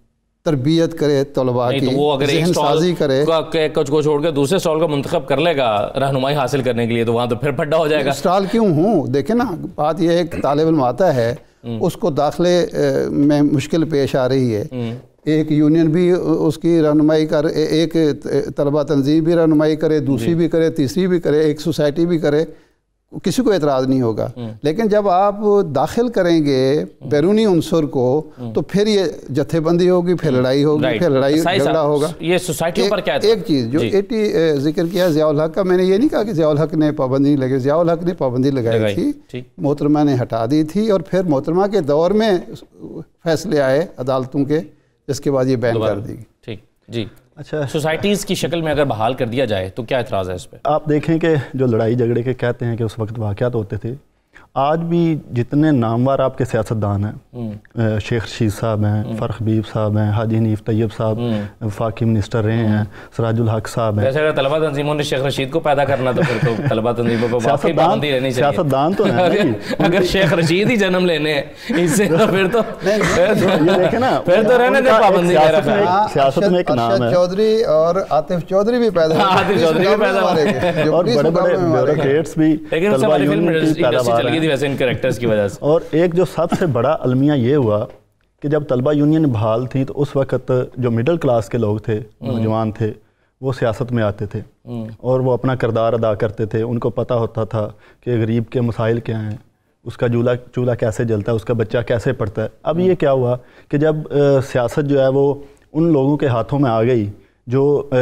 S2: تربیت کرے طلباء کی، ذہن سازی کرے.
S1: کچھ کو چھوڑ کے دوسرے اسٹال کو منتخب کر لے گا رہنمائی حاصل کرنے کے لیے، تو وہاں تو پھر پھڈا ہو جائے گا.
S2: اسٹال کیوں ہوں؟ دیکھیں نا، بات یہ ہے کہ طالب علم آتا ہے، اس کو داخلے میں مشکل پیش آ رہی ہے. ایک یونین بھی اس کی رہنمائی کر، ایک طلباء تنظیم بھی رہنمائی کرے، دوسری بھی کرے، تیسری بھی کرے، ایک سوسائٹی بھی کرے، کسی کو اعتراض نہیں ہوگا. لیکن جب آپ داخل کریں گے بیرونی عنصر کو تو پھر یہ جتھے بندی ہوگی، پھر لڑائی ہوگی، پھر لڑائی جھگڑا ہوگا.
S1: یہ سوسائٹیوں پر کیا
S2: ایک چیز جو ذکر کیا ضیاء الحق کا، میں نے یہ نہیں کہا کہ ضیاء الحق نے پابندی لگائی. ضیاء الحق نے پابندی لگائی تھی، محترمہ نے ہٹا دی تھی، اور پھر محترمہ کے دور میں فیصلے آئے عدالتوں کے، جس کے بعد یہ بین کر دی.
S1: ٹھیک جی.
S3: اچھا،
S1: سوسائٹیز کی شکل میں اگر بحال کر دیا جائے تو کیا اعتراض ہے اس پہ؟
S3: آپ دیکھیں کہ جو لڑائی جھگڑے کے کہتے ہیں کہ اس وقت واقعات ہوتے تھے، آج بھی جتنے نامور آپ کے سیاستدان ہیں، شیخ رشید صاحب ہیں، فرخ حبیب صاحب ہیں، حاجی حنیف طیب صاحب وفاقی منسٹر رہے ہیں، سراج الحق صاحب ہیں.
S1: ویسے اگر طلبہ تنظیموں نے شیخ رشید کو پیدا کرنا تو پھر تو طلبہ تنظیموں کو واقعی پابندی رہنی چاہیے.
S3: سیاستدان تو ہیں،
S1: اگر شیخ رشید ہی جنم لینے ہیں اس سے تو پھر تو
S3: یہ دیکھیں نا،
S1: پھر تو رہنے دے پابندی.
S3: سیاست میں ایک نام ہے.
S2: ارشد چودھری اور عاطف چودھری بھی پیدا ہوئے،
S1: عاطف چودھری بھی پیدا ہوئے،
S3: اور بڑے بڑے بیوروکریٹس بھی.
S1: لیکن اس سے ہماری فلم انڈسٹری چل گئی تھی ویسے ان کریکٹرز کی وجہ سے.
S3: اور ایک جو سب سے بڑا المیہ یہ ہوا کہ جب طلبہ یونین بحال تھیں تو اس وقت جو مڈل کلاس کے لوگ تھے، نوجوان تھے، وہ سیاست میں آتے تھے اور وہ اپنا کردار ادا کرتے تھے. ان کو پتہ ہوتا تھا کہ غریب کے مسائل کیا ہیں، اس کا چولہا کیسے جلتا ہے، اس کا بچہ کیسے پڑھتا ہے. اب یہ کیا ہوا کہ جب سیاست جو ہے وہ ان لوگوں کے ہاتھوں میں آ گئی جو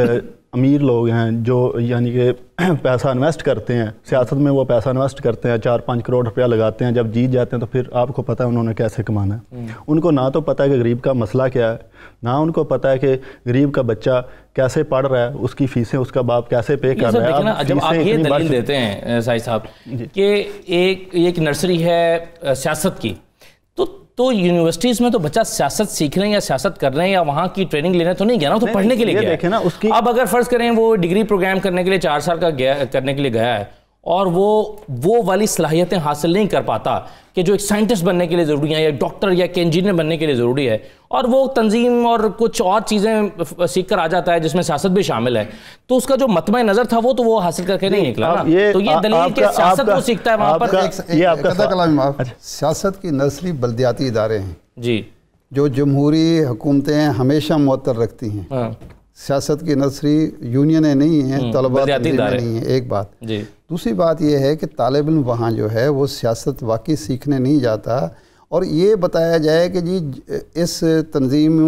S3: امیر لوگ ہیں جو یعنی کہ پیسہ انویسٹ کرتے ہیں سیاست میں، وہ پیسہ انویسٹ کرتے ہیں 4-5 کروڑ روپیہ لگاتے ہیں، جب جیت جاتے ہیں تو پھر آپ کو پتہ ہے انہوں نے کیسے کمانا ہے۔ ان کو نہ تو پتہ ہے کہ غریب کا مسئلہ کیا ہے، نہ ان کو پتہ ہے کہ غریب کا بچہ کیسے پڑھ رہا ہے، اس کی فیسیں اس کا باپ کیسے پے کر رہا ہے۔
S1: جب آپ یہ دلیل دیتے ہیں سائی صاحب کہ ایک نرسری ہے سیاست کی، تو یونیورسٹیز میں تو بچہ سیاست سیکھ رہے ہیں یا سیاست کر رہے ہیں یا وہاں کی ٹریننگ لینے تو نہیں گیا نا، تو پڑھنے کے لیے گیا ہے۔ اب اگر فرض کریں وہ ڈگری پروگرام کرنے کے لیے 4 سال کا کرنے کے لیے گیا ہے اور وہ والی صلاحیتیں حاصل نہیں کر پاتا کہ جو ایک سائنٹسٹ بننے کے لیے ضروری ہیں یا ڈاکٹر یا ایک انجینئر بننے کے لیے ضروری ہے، اور وہ تنظیم اور کچھ اور چیزیں سیکھ کر آ جاتا ہے جس میں سیاست بھی شامل ہے، تو اس کا جو مطمع نظر تھا وہ تو وہ حاصل کر کے نہیں نکلا نا۔ تو یہ دلیل کہ سیاست وہ سیکھتا ہے وہاں پر۔
S2: یہ آپ کا کلام سیاست کی نرسری بلدیاتی ادارے ہیں
S1: جی،
S2: جو جمہوری حکومتیں ہمیشہ معطل رکھتی ہیں۔ سیاست کی نرسری یونینیں نہیں ہیں، طلباء نہیں ہیں، ایک بات۔ دوسری بات یہ ہے کہ طالب علم وہاں جو ہے وہ سیاست واقعی سیکھنے نہیں جاتا، اور یہ بتایا جائے کہ جی اس تنظیم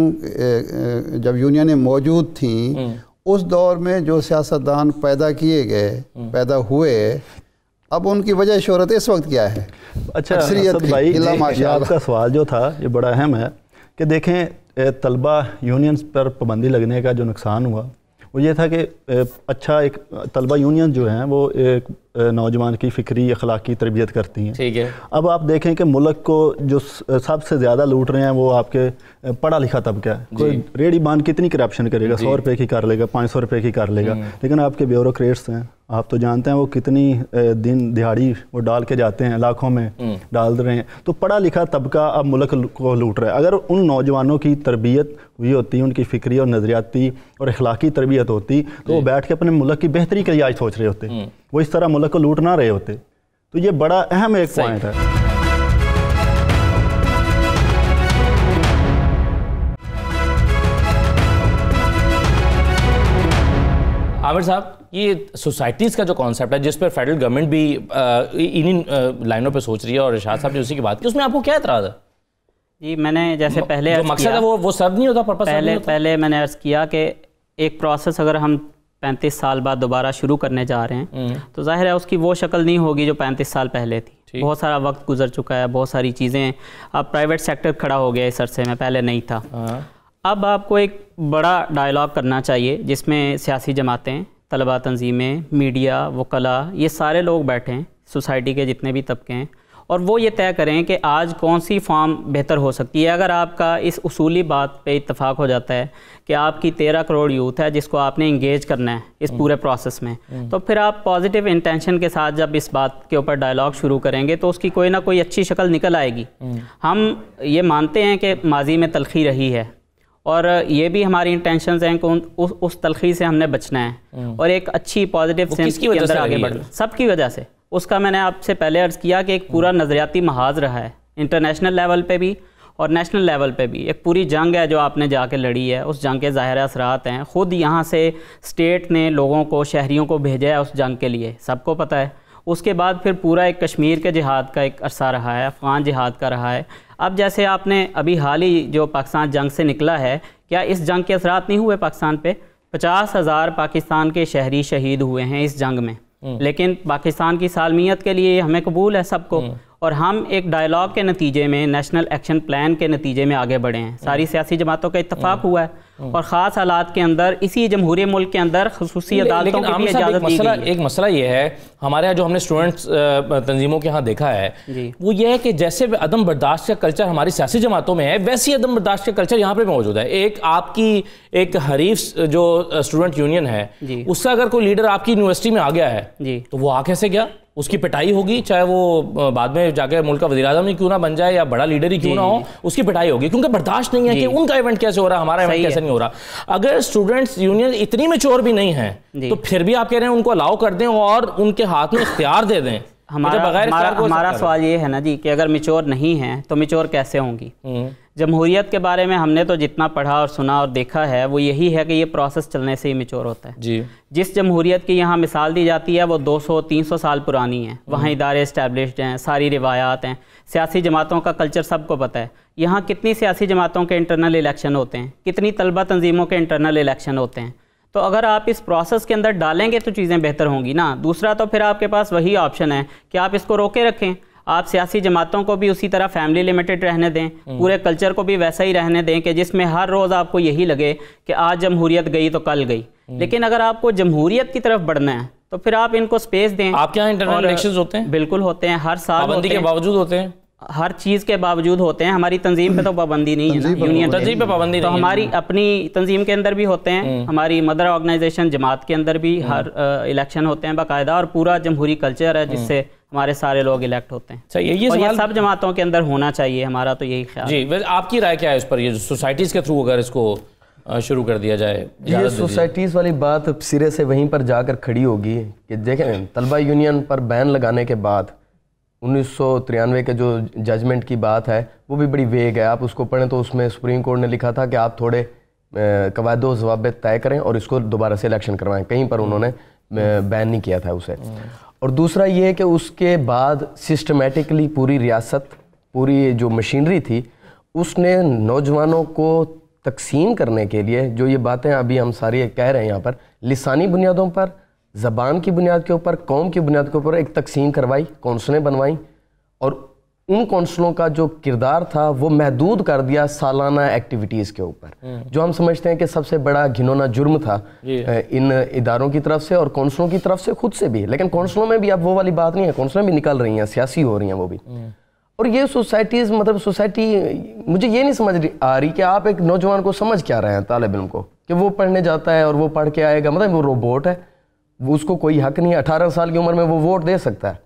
S2: جب یونینیں موجود تھیں اس دور میں جو سیاستدان پیدا کیے گئے، پیدا ہوئے، اب ان کی وجہ شہرت اس وقت کیا ہے؟
S3: اچھا اسد بھائی، آپ کا سوال جو تھا یہ بڑا اہم ہے کہ دیکھیں طلبہ یونینز پر پابندی لگنے کا جو نقصان ہوا وہ یہ تھا کہ اچھا ایک طلبہ یونین جو ہیں وہ ایک نوجوان کی فکری اخلاقی تربیت کرتی ہیں۔ ٹھیک ہے، اب آپ دیکھیں کہ ملک کو جو سب سے زیادہ لوٹ رہے ہیں وہ آپ کے پڑھا لکھا طبقہ ہے۔ کوئی ریڑھی باندھ کتنی کرپشن کرے گا، 100 روپے کی کر لے گا، 500 روپے کی کر لے گا، لیکن آپ کے بیوروکریٹس ہیں، آپ تو جانتے ہیں وہ کتنی دن دہاڑی وہ ڈال کے جاتے ہیں، لاکھوں میں ڈال رہے ہیں۔ تو پڑھا لکھا طبقہ اب ملک کو لوٹ رہا ہے۔ اگر ان نوجوانوں کی تربیت ہوئی ہوتی، ان کی فکری اور نظریاتی اور اخلاقی تربیت ہوتی، تو وہ بیٹھ کے اپنے ملک کی بہتری کے لیے آج سوچ رہے ہوتے، وہ اس طرح ملک کو لوٹ نہ رہے ہوتے۔ تو یہ بڑا اہم ایک پوائنٹ ہے۔
S1: عامر صاحب، یہ سوسائٹیز کا جو کانسیپٹ ہے جس پر فیڈرل گورنمنٹ بھی انہی لائنوں پہ سوچ رہی ہے، اور ارشاد صاحب نے اسی کی بات کی، اس میں آپ کو کیا اعتراض ہے؟
S4: جی میں نے جیسے پہلے
S1: جو مقصد ہے وہ سرو نہیں ہوتا، پرپس
S4: پہلے میں نے عرض کیا کہ ایک پروسیس اگر ہم 35 سال بعد دوبارہ شروع کرنے جا رہے ہیں تو ظاہر ہے اس کی وہ شکل نہیں ہوگی جو 35 سال پہلے تھی۔ بہت سارا وقت گزر چکا ہے، بہت ساری چیزیں، اب پرائیویٹ سیکٹر کھڑا ہو گیا اس عرصے میں، پہلے نہیں تھا۔ اب آپ کو ایک بڑا ڈائلاگ کرنا چاہیے جس میں سیاسی جماعتیں، طلباء تنظیمیں، میڈیا، وکلاء، یہ سارے لوگ بیٹھیں، سوسائٹی کے جتنے بھی طبقے ہیں، اور وہ یہ طے کریں کہ آج کون سی فارم بہتر ہو سکتی ہے۔ اگر آپ کا اس اصولی بات پہ اتفاق ہو جاتا ہے کہ آپ کی 13 کروڑ یوتھ ہے جس کو آپ نے انگیج کرنا ہے اس پورے پروسیس میں، تو پھر آپ پازیٹیو انٹینشن کے ساتھ جب اس بات کے اوپر ڈائلاگ شروع کریں گے تو اس کی کوئی نہ کوئی اچھی شکل نکل آئے گی۔ ہم یہ مانتے ہیں کہ ماضی میں تلخی رہی ہے، اور یہ بھی ہماری انٹینشنز ہیں کہ اس تلخی سے ہم نے بچنا ہے اور ایک اچھی پازیٹیو سینس کے اندر آگے بڑھنا۔ سب کی وجہ سے، اس کا میں نے آپ سے پہلے عرض کیا کہ ایک پورا نظریاتی محاذ رہا ہے، انٹرنیشنل لیول پہ بھی اور نیشنل لیول پہ بھی۔ ایک پوری جنگ ہے جو آپ نے جا کے لڑی ہے، اس جنگ کے ظاہر اثرات ہیں، خود یہاں سے اسٹیٹ نے لوگوں کو، شہریوں کو بھیجا ہے اس جنگ کے لیے، سب کو پتہ ہے۔ اس کے بعد پھر پورا ایک کشمیر کے جہاد کا ایک عرصہ رہا ہے، افغان جہاد کا رہا ہے۔ اب جیسے آپ نے ابھی حال ہی جو پاکستان جنگ سے نکلا ہے، کیا اس جنگ کے اثرات نہیں ہوئے پاکستان پہ؟ 50,000 پاکستان کے شہری شہید ہوئے ہیں اس جنگ میں، لیکن پاکستان کی سالمیت کے لیے ہمیں قبول ہے سب کو، اور ہم ایک ڈائلاگ کے نتیجے میں، نیشنل ایکشن پلان کے نتیجے میں آگے بڑھے ہیں۔ ساری سیاسی جماعتوں کا اتفاق ہوا ہے، اور خاص حالات کے اندر اسی جمہوری ملک کے اندر خصوصی عدالتوں کی بھی اجازت دی گئی ہے۔
S1: ایک مسئلہ یہ ہے ہمارے یہاں جو ہم نے اسٹوڈنٹس تنظیموں کے ہاں دیکھا ہے، وہ یہ ہے کہ جیسے عدم برداشت کا کلچر ہماری سیاسی جماعتوں میں ہے، ویسی عدم برداشت کا کلچر یہاں پہ موجود ہے۔ ایک آپ کی ایک حریف جو اسٹوڈنٹ یونین ہے، اس کا اگر کوئی لیڈر آپ کی یونیورسٹی میں آ گیا ہے تو وہ آ کیسے گیا؟ اس کی پٹائی ہوگی، چاہے وہ بعد میں جا کے ملک کا وزیر اعظم ہی کیوں نہ بن جائے یا بڑا لیڈر ہی کیوں نہ ہو، اس کی پٹائی ہوگی، کیونکہ برداشت نہیں ہے کہ ان کا ایونٹ کیسے ہو رہا ہے، ہمارا ایونٹ کیسے نہیں ہو رہا۔ اگر اسٹوڈنٹس یونین اتنی میچور بھی نہیں ہیں تو پھر بھی آپ کہہ رہے ہیں ان کو الاؤ کر دیں اور ان کے ہاتھ میں اختیار دے دیں۔
S4: ہمارا سوال یہ ہے نا جی کہ اگر میچور نہیں ہیں تو میچور کیسے ہوں گی؟ جمہوریت کے بارے میں ہم نے تو جتنا پڑھا اور سنا اور دیکھا ہے وہ یہی ہے کہ یہ پروسیس چلنے سے ہی میچور ہوتا ہے۔ جس جمہوریت کی یہاں مثال دی جاتی ہے وہ 200-300 سال پرانی ہے، وہاں ادارے اسٹیبلشڈ ہیں، ساری روایات ہیں، سیاسی جماعتوں کا کلچر سب کو پتہ ہے۔ یہاں کتنی سیاسی جماعتوں کے انٹرنل الیکشن ہوتے ہیں، کتنی طلبہ تنظیموں کے انٹرنل الیکشن ہوتے ہیں، تو اگر آپ اس پروسیس کے اندر ڈالیں گے تو چیزیں بہتر ہوں گی نا. دوسرا تو پھر آپ کے پاس وہی آپشن ہے کہ آپ اس کو روکے رکھیں. آپ سیاسی جماعتوں کو بھی اسی طرح فیملی لیمیٹڈ رہنے دیں, پورے کلچر کو بھی ویسا ہی رہنے دیں کہ جس میں ہر روز آپ کو یہی لگے کہ آج جمہوریت گئی تو کل گئی. لیکن اگر آپ کو جمہوریت کی طرف بڑھنا ہے تو پھر آپ ان کو سپیس دیں.
S1: آپ کے یہاں انٹرنل الیکشنز ہوتے ہیں؟
S4: بالکل ہوتے ہیں, ہر سال
S1: پابندی کے باوجود ہوتے ہیں,
S4: ہر چیز کے باوجود ہوتے ہیں. ہماری تنظیم پہ تو پابندی نہیں ہے, یونین
S1: تنظیم پہ پابندی نہیں
S4: تو
S1: ہے.
S4: ہماری اپنی تنظیم کے اندر بھی ہوتے ہیں, ہماری مدر آرگنائزیشن جماعت کے اندر بھی ہر الیکشن ہوتے ہیں باقاعدہ, اور پورا جمہوری کلچر ہے جس سے ہمارے سارے لوگ الیکٹ ہوتے ہیں. اور یہ سب جماعتوں کے اندر ہونا چاہیے, ہمارا تو یہی خیال.
S1: جی آپ کی رائے کیا ہے اس پر, یہ سوسائٹیز کے تھرو اگر اس کو شروع کر دیا جائے؟
S5: یہ سوسائٹیز والی بات سرے سے وہیں پر جا کر کھڑی ہوگی کہ دیکھیں طلبہ یونین پر بین لگانے کے بعد 1993 کے جو ججمنٹ کی بات ہے وہ بھی بڑی ویگ ہے. آپ اس کو پڑھیں تو اس میں سپریم کورٹ نے لکھا تھا کہ آپ تھوڑے قواعد و ضوابط طے کریں اور اس کو دوبارہ سے الیکشن کروائیں. کہیں پر انہوں نے بین نہیں کیا تھا اسے. اور دوسرا یہ ہے کہ اس کے بعد سسٹمیٹکلی پوری ریاست, پوری جو مشینری تھی, اس نے نوجوانوں کو تقسیم کرنے کے لیے جو یہ باتیں ابھی ہم ساری کہہ رہے ہیں یہاں پر, لسانی بنیادوں پر, زبان کی بنیاد کے اوپر, قوم کی بنیاد کے اوپر ایک تقسیم کروائی, کونسلیں بنوائیں, اور ان کونسلوں کا جو کردار تھا وہ محدود کر دیا سالانہ ایکٹیویٹیز کے اوپر, جو ہم سمجھتے ہیں کہ سب سے بڑا گھنونا جرم تھا ان اداروں کی طرف سے اور کونسلوں کی طرف سے خود سے بھی. لیکن کونسلوں میں بھی اب وہ والی بات نہیں ہے, کونسلیں بھی نکل رہی ہیں, سیاسی ہو رہی ہیں وہ بھی. اور یہ سوسائٹیز, مطلب سوسائٹی مجھے یہ نہیں سمجھ آ رہی کہ آپ ایک نوجوان کو سمجھ کیا رہے ہیں, طالب علم کو, کہ وہ پڑھنے جاتا ہے اور وہ پڑھ کے آئے گا, مطلب وہ روبوٹ ہے, وہ اس کو کوئی حق نہیں ہے. 18 سال کی عمر میں وہ ووٹ دے سکتا ہے,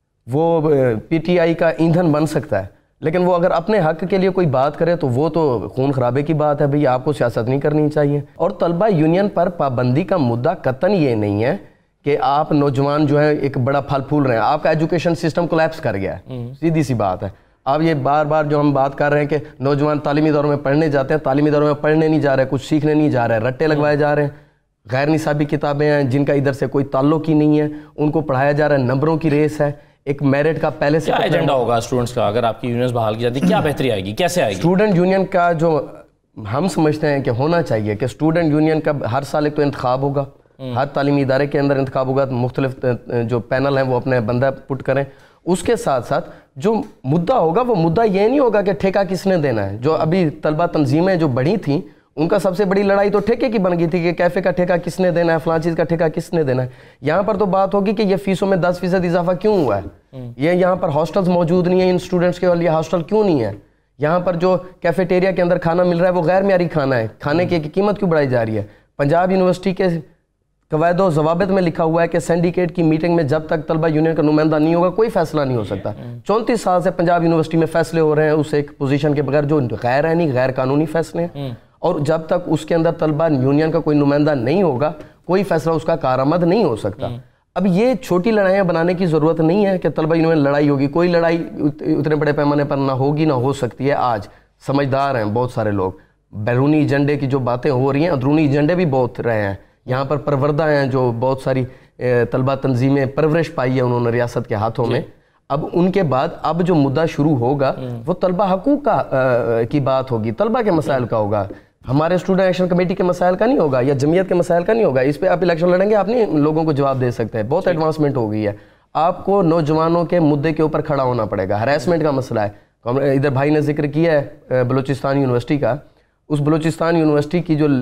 S5: وہ پی ٹی آئی کا ایندھن بن سکتا ہے, لیکن وہ اگر اپنے حق کے لیے کوئی بات کرے تو وہ تو خون خرابے کی بات ہے. بھئی آپ کو سیاست نہیں کرنی چاہیے. اور طلبہ یونین پر پابندی کا مدعا قطعاً یہ نہیں ہے کہ آپ نوجوان جو ہے ایک بڑا پھل پھول رہے ہیں. آپ کا ایجوکیشن سسٹم کولیپس کر گیا ہے, سیدھی سی بات ہے. آپ یہ بار بار جو ہم بات کر رہے ہیں کہ نوجوان تعلیمی اداروں میں پڑھنے جاتے ہیں, تعلیمی اداروں میں پڑھنے نہیں جا رہے, کچھ سیکھنے نہیں جا رہے, رٹے لگوائے جا رہے ہیں, غیر نصابی کتابیں ہیں جن کا ادھر سے کوئی تعلق ہی نہیں ہے, ان کو پڑھایا جا رہا ہے, نمبروں کی ریس ہے, ایک میرٹ کا پہلے سے.
S1: کیا ایجنڈا ہوگا اسٹوڈنٹس کا اگر آپ کی یونینز بحال کی جاتی, کیا بہتری آئے گی, کیسے آئے گی؟
S5: اسٹوڈنٹ یونین کا جو ہم سمجھتے ہیں کہ ہونا چاہیے کہ اسٹوڈنٹ یونین کا ہر سال ایک تو انتخاب ہوگا, ہر تعلیمی ادارے کے اندر انتخاب ہوگا, مختلف جو پینل ہیں وہ اپنے بندہ پٹ کریں. اس کے ساتھ ساتھ جو مدعا ہوگا وہ مدعا یہ نہیں ہوگا کہ ٹھیکہ کس نے دینا ہے. جو ابھی طلبہ تنظیمیں جو بڑی تھیں ان کا سب سے بڑی لڑائی تو ٹھیکے کی بن گئی تھی کہ کیفے کا ٹھیکہ کس نے دینا ہے, فلاں چیز کا ٹھیکہ کس نے دینا ہے. یہاں پر تو بات ہوگی کہ یہ فیسوں میں 10% اضافہ کیوں ہوا ہے, یہ یہاں پر ہاسٹلز موجود نہیں ہیں ان اسٹوڈنٹس کے لیے, ہاسٹل کیوں نہیں ہے, یہاں پر جو کیفیٹیریا کے اندر کھانا مل رہا ہے وہ غیر معیاری کھانا ہے, کھانے کی قیمت کیوں بڑھائی جا رہی ہے. پنجاب یونیورسٹی کے قواعد و ضوابط میں لکھا ہوا ہے کہ سینڈیکیٹ کی میٹنگ میں جب تک طلبہ یونین کا نمائندہ نہیں ہوگا کوئی فیصلہ نہیں ہو سکتا. 34 سال سے پنجاب یونیورسٹی میں فیصلے ہو رہے ہیں اس ایک پوزیشن کے بغیر جو غیر ہے, نہیں غیر قانونی فیصلے ہیں, اور جب تک اس کے اندر طلبہ یونین کا کوئی نمائندہ نہیں ہوگا کوئی فیصلہ اس کا کارآمد نہیں ہو سکتا. اب یہ چھوٹی لڑائیاں بنانے کی ضرورت نہیں ہے کہ طلبہ یونین لڑائی ہوگی, کوئی لڑائی اتنے بڑے پیمانے پر نہ ہوگی نہ ہو سکتی ہے. آج سمجھدار ہیں بہت سارے لوگ, بیرونی ایجنڈے کی جو باتیں ہو رہی ہیں, اندرونی ایجنڈے بھی بہت رہے ہیں. یہاں پر پروردہ ہیں جو بہت ساری طلبہ تنظیمیں پرورش پائی ہے انہوں نے ریاست کے ہاتھوں میں. اب ان کے بعد اب جو مدعا شروع ہوگا وہ طلبہ حقوق کی بات ہوگی, طلبہ کے مسائل کا ہوگا, ہمارے اسٹوڈنٹ ایکشن کمیٹی کے مسائل کا نہیں ہوگا یا جمعیت کے مسائل کا نہیں ہوگا. اس پہ آپ الیکشن لڑیں گے, آپ نہیں لوگوں کو جواب دے سکتے ہیں. بہت ایڈوانسمنٹ ہو گئی ہے, آپ کو نوجوانوں کے مدعے کے اوپر کھڑا ہونا پڑے گا. ہراسمنٹ کا مسئلہ ہے, ادھر بھائی نے ذکر کیا ہے بلوچستان یونیورسٹی کا. اس بلوچستان یونیورسٹی کی جو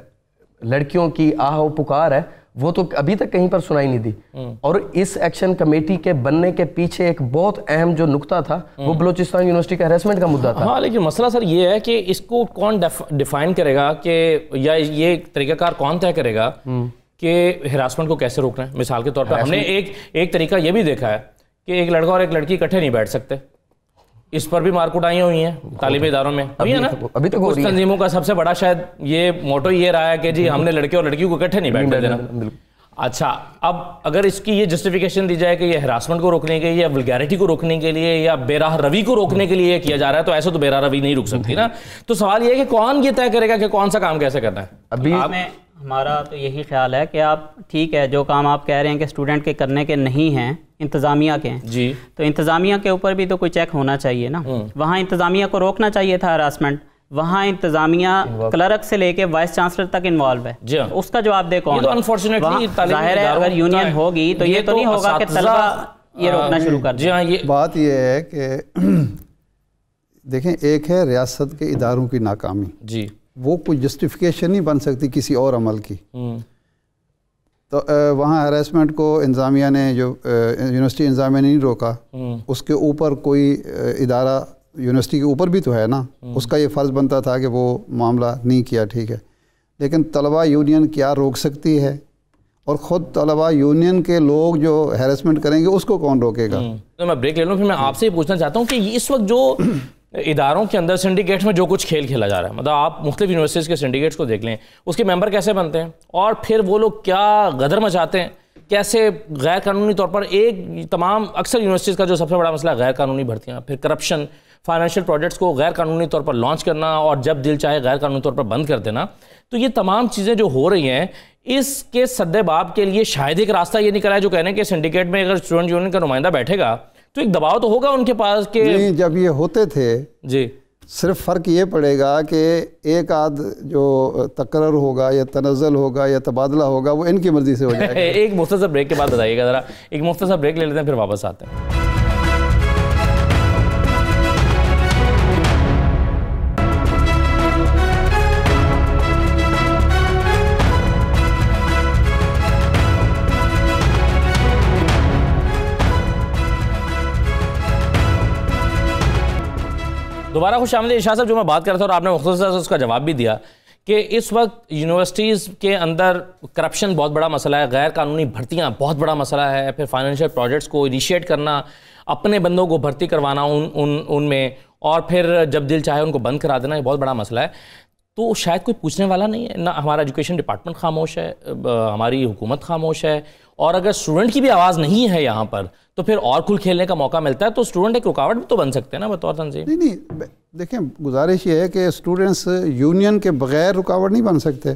S5: لڑکیوں کی آہ و پکار ہے وہ تو ابھی تک کہیں پر سنائی نہیں دی, اور اس ایکشن کمیٹی کے بننے کے پیچھے ایک بہت اہم جو نقطہ تھا وہ بلوچستان یونیورسٹی کا ہراسمنٹ کا مدعا تھا.
S1: ہاں لیکن مسئلہ سر یہ ہے کہ اس کو کون ڈیفائن کرے گا کہ یا یہ طریقہ کار کون طے کرے گا کہ ہراسمنٹ کو کیسے روکنا ہے. مثال کے طور پر ہم نے ایک طریقہ یہ بھی دیکھا ہے کہ ایک لڑکا اور ایک لڑکی اکٹھے نہیں بیٹھ سکتے, اس پر بھی مارکوٹائیاں ہوئی ہیں تعلیمی اداروں میں. ابھی تک کچھ تنظیموں کا سب سے بڑا شاید یہ موٹو یہ رہا ہے کہ جی ہم نے لڑکے اور لڑکیوں کو اکٹھے نہیں بیٹھنے دینا. اچھا, اب اگر اس کی یہ جسٹیفیکیشن دی جائے کہ یہ ہراسمنٹ کو روکنے کے یا ولگیرٹی کو روکنے کے لیے یا بے راہ روی کو روکنے کے لیے یہ کیا جا رہا ہے, تو ایسے تو بے راہ روی نہیں رک سکتی نا. تو سوال یہ ہے کہ کون یہ طے کرے گا کہ کون سا کام کیسے کرنا ہے.
S4: ابھی ہمارا تو یہی خیال ہے کہ آپ ٹھیک ہے جو کام آپ کہہ رہے ہیں کہ اسٹوڈنٹ کے کرنے کے نہیں ہیں, انتظامیہ کے ہیں,
S1: جی
S4: تو انتظامیہ کے اوپر بھی تو کوئی چیک ہونا چاہیے نا. وہاں انتظامیہ کو روکنا چاہیے تھا ہراسمنٹ, وہاں انتظامیہ کلرک سے لے کے وائس چانسلر تک انوالو ہے.
S1: جی ہاں,
S4: اس کا جواب دے کون؟
S1: تو انفارچونیٹلی
S4: ظاہر ہے اگر یونین ہوگی تو یہ تو نہیں ہوگا کہ طلبہ یہ روکنا شروع کر دیں.
S1: جی ہاں, یہ
S2: بات یہ ہے کہ دیکھیں ایک ہے ریاست کے اداروں کی ناکامی,
S1: جی
S2: وہ کوئی جسٹیفیکیشن نہیں بن سکتی کسی اور عمل کی. تو وہاں ہراسمنٹ کو انتظامیہ نے جو یونیورسٹی انتظامیہ نے نہیں روکا, اس کے اوپر کوئی ادارہ یونیورسٹی کے اوپر بھی تو ہے نا, اس کا یہ فرض بنتا تھا کہ وہ معاملہ نہیں کیا, ٹھیک ہے, لیکن طلبہ یونین کیا روک سکتی ہے؟ اور خود طلبہ یونین کے لوگ جو ہیراسمنٹ کریں گے اس کو کون روکے گا؟
S1: تو میں بریک لے لوں, پھر میں آپ سے یہ پوچھنا چاہتا ہوں کہ اس وقت جو اداروں کے اندر سنڈیکیٹس میں جو کچھ کھیل کھیلا جا رہا ہے, مطلب آپ مختلف یونیورسٹیز کے سنڈیکیٹس کو دیکھ لیں, اس کے ممبر کیسے بنتے ہیں اور پھر وہ لوگ کیا غدر مچاتے ہیں, کیسے غیر قانونی طور پر ایک تمام اکثر یونیورسٹیز کا جو سب سے بڑا مسئلہ ہے غیر قانونی بھرتیاں, پھر کرپشن, فائنینشیل پروجیکٹس کو غیر قانونی طور پر لانچ کرنا اور جب دل چاہے غیر قانونی طور پر بند کر دینا. تو یہ تمام چیزیں جو ہو رہی ہیں اس کے سد باب کے لیے شاید ایک راستہ یہ نکلا ہے جو کہنے کہ سنڈیکیٹ میں اگر اسٹوڈنٹ یونین کا نمائندہ بیٹھے گا تو ایک دباؤ تو ہوگا ان کے پاس کہ
S2: نہیں, جب یہ ہوتے تھے
S1: جی
S2: صرف فرق یہ پڑے گا کہ ایک آدھ جو تقرر ہوگا یا تنزل ہوگا یا تبادلہ ہوگا وہ ان کی مرضی سے ہو جائے گا.
S1: ایک مختصر بریک کے بعد بتائیے گا ذرا, ایک مختصر بریک لے لیتے ہیں پھر واپس آتے ہیں. دوبارہ خوش آمدید. ارشاد صاحب, جو میں بات کر رہا تھا اور آپ نے مختصر سے اس کا جواب بھی دیا کہ اس وقت یونیورسٹیز کے اندر کرپشن بہت بڑا مسئلہ ہے, غیر قانونی بھرتیاں بہت بڑا مسئلہ ہے, پھر فائنینشیل پروجیکٹس کو انیشیٹ کرنا, اپنے بندوں کو بھرتی کروانا ان میں, اور پھر جب دل چاہے ان کو بند کرا دینا, یہ بہت بڑا مسئلہ ہے. تو شاید کوئی پوچھنے والا نہیں ہے, نہ ہمارا ایجوکیشن ڈپارٹمنٹ خاموش ہے, ہماری حکومت خاموش ہے, اور اگر اسٹوڈنٹ کی بھی آواز نہیں ہے یہاں پر تو پھر اور کھل کھیلنے کا موقع ملتا ہے, تو اسٹوڈنٹ ایک رکاوٹ بھی تو بن سکتے ہیں نا بطور تنظیم.
S2: نہیں, دیکھیں گزارش یہ ہے کہ اسٹوڈنٹس یونین کے بغیر رکاوٹ نہیں بن سکتے.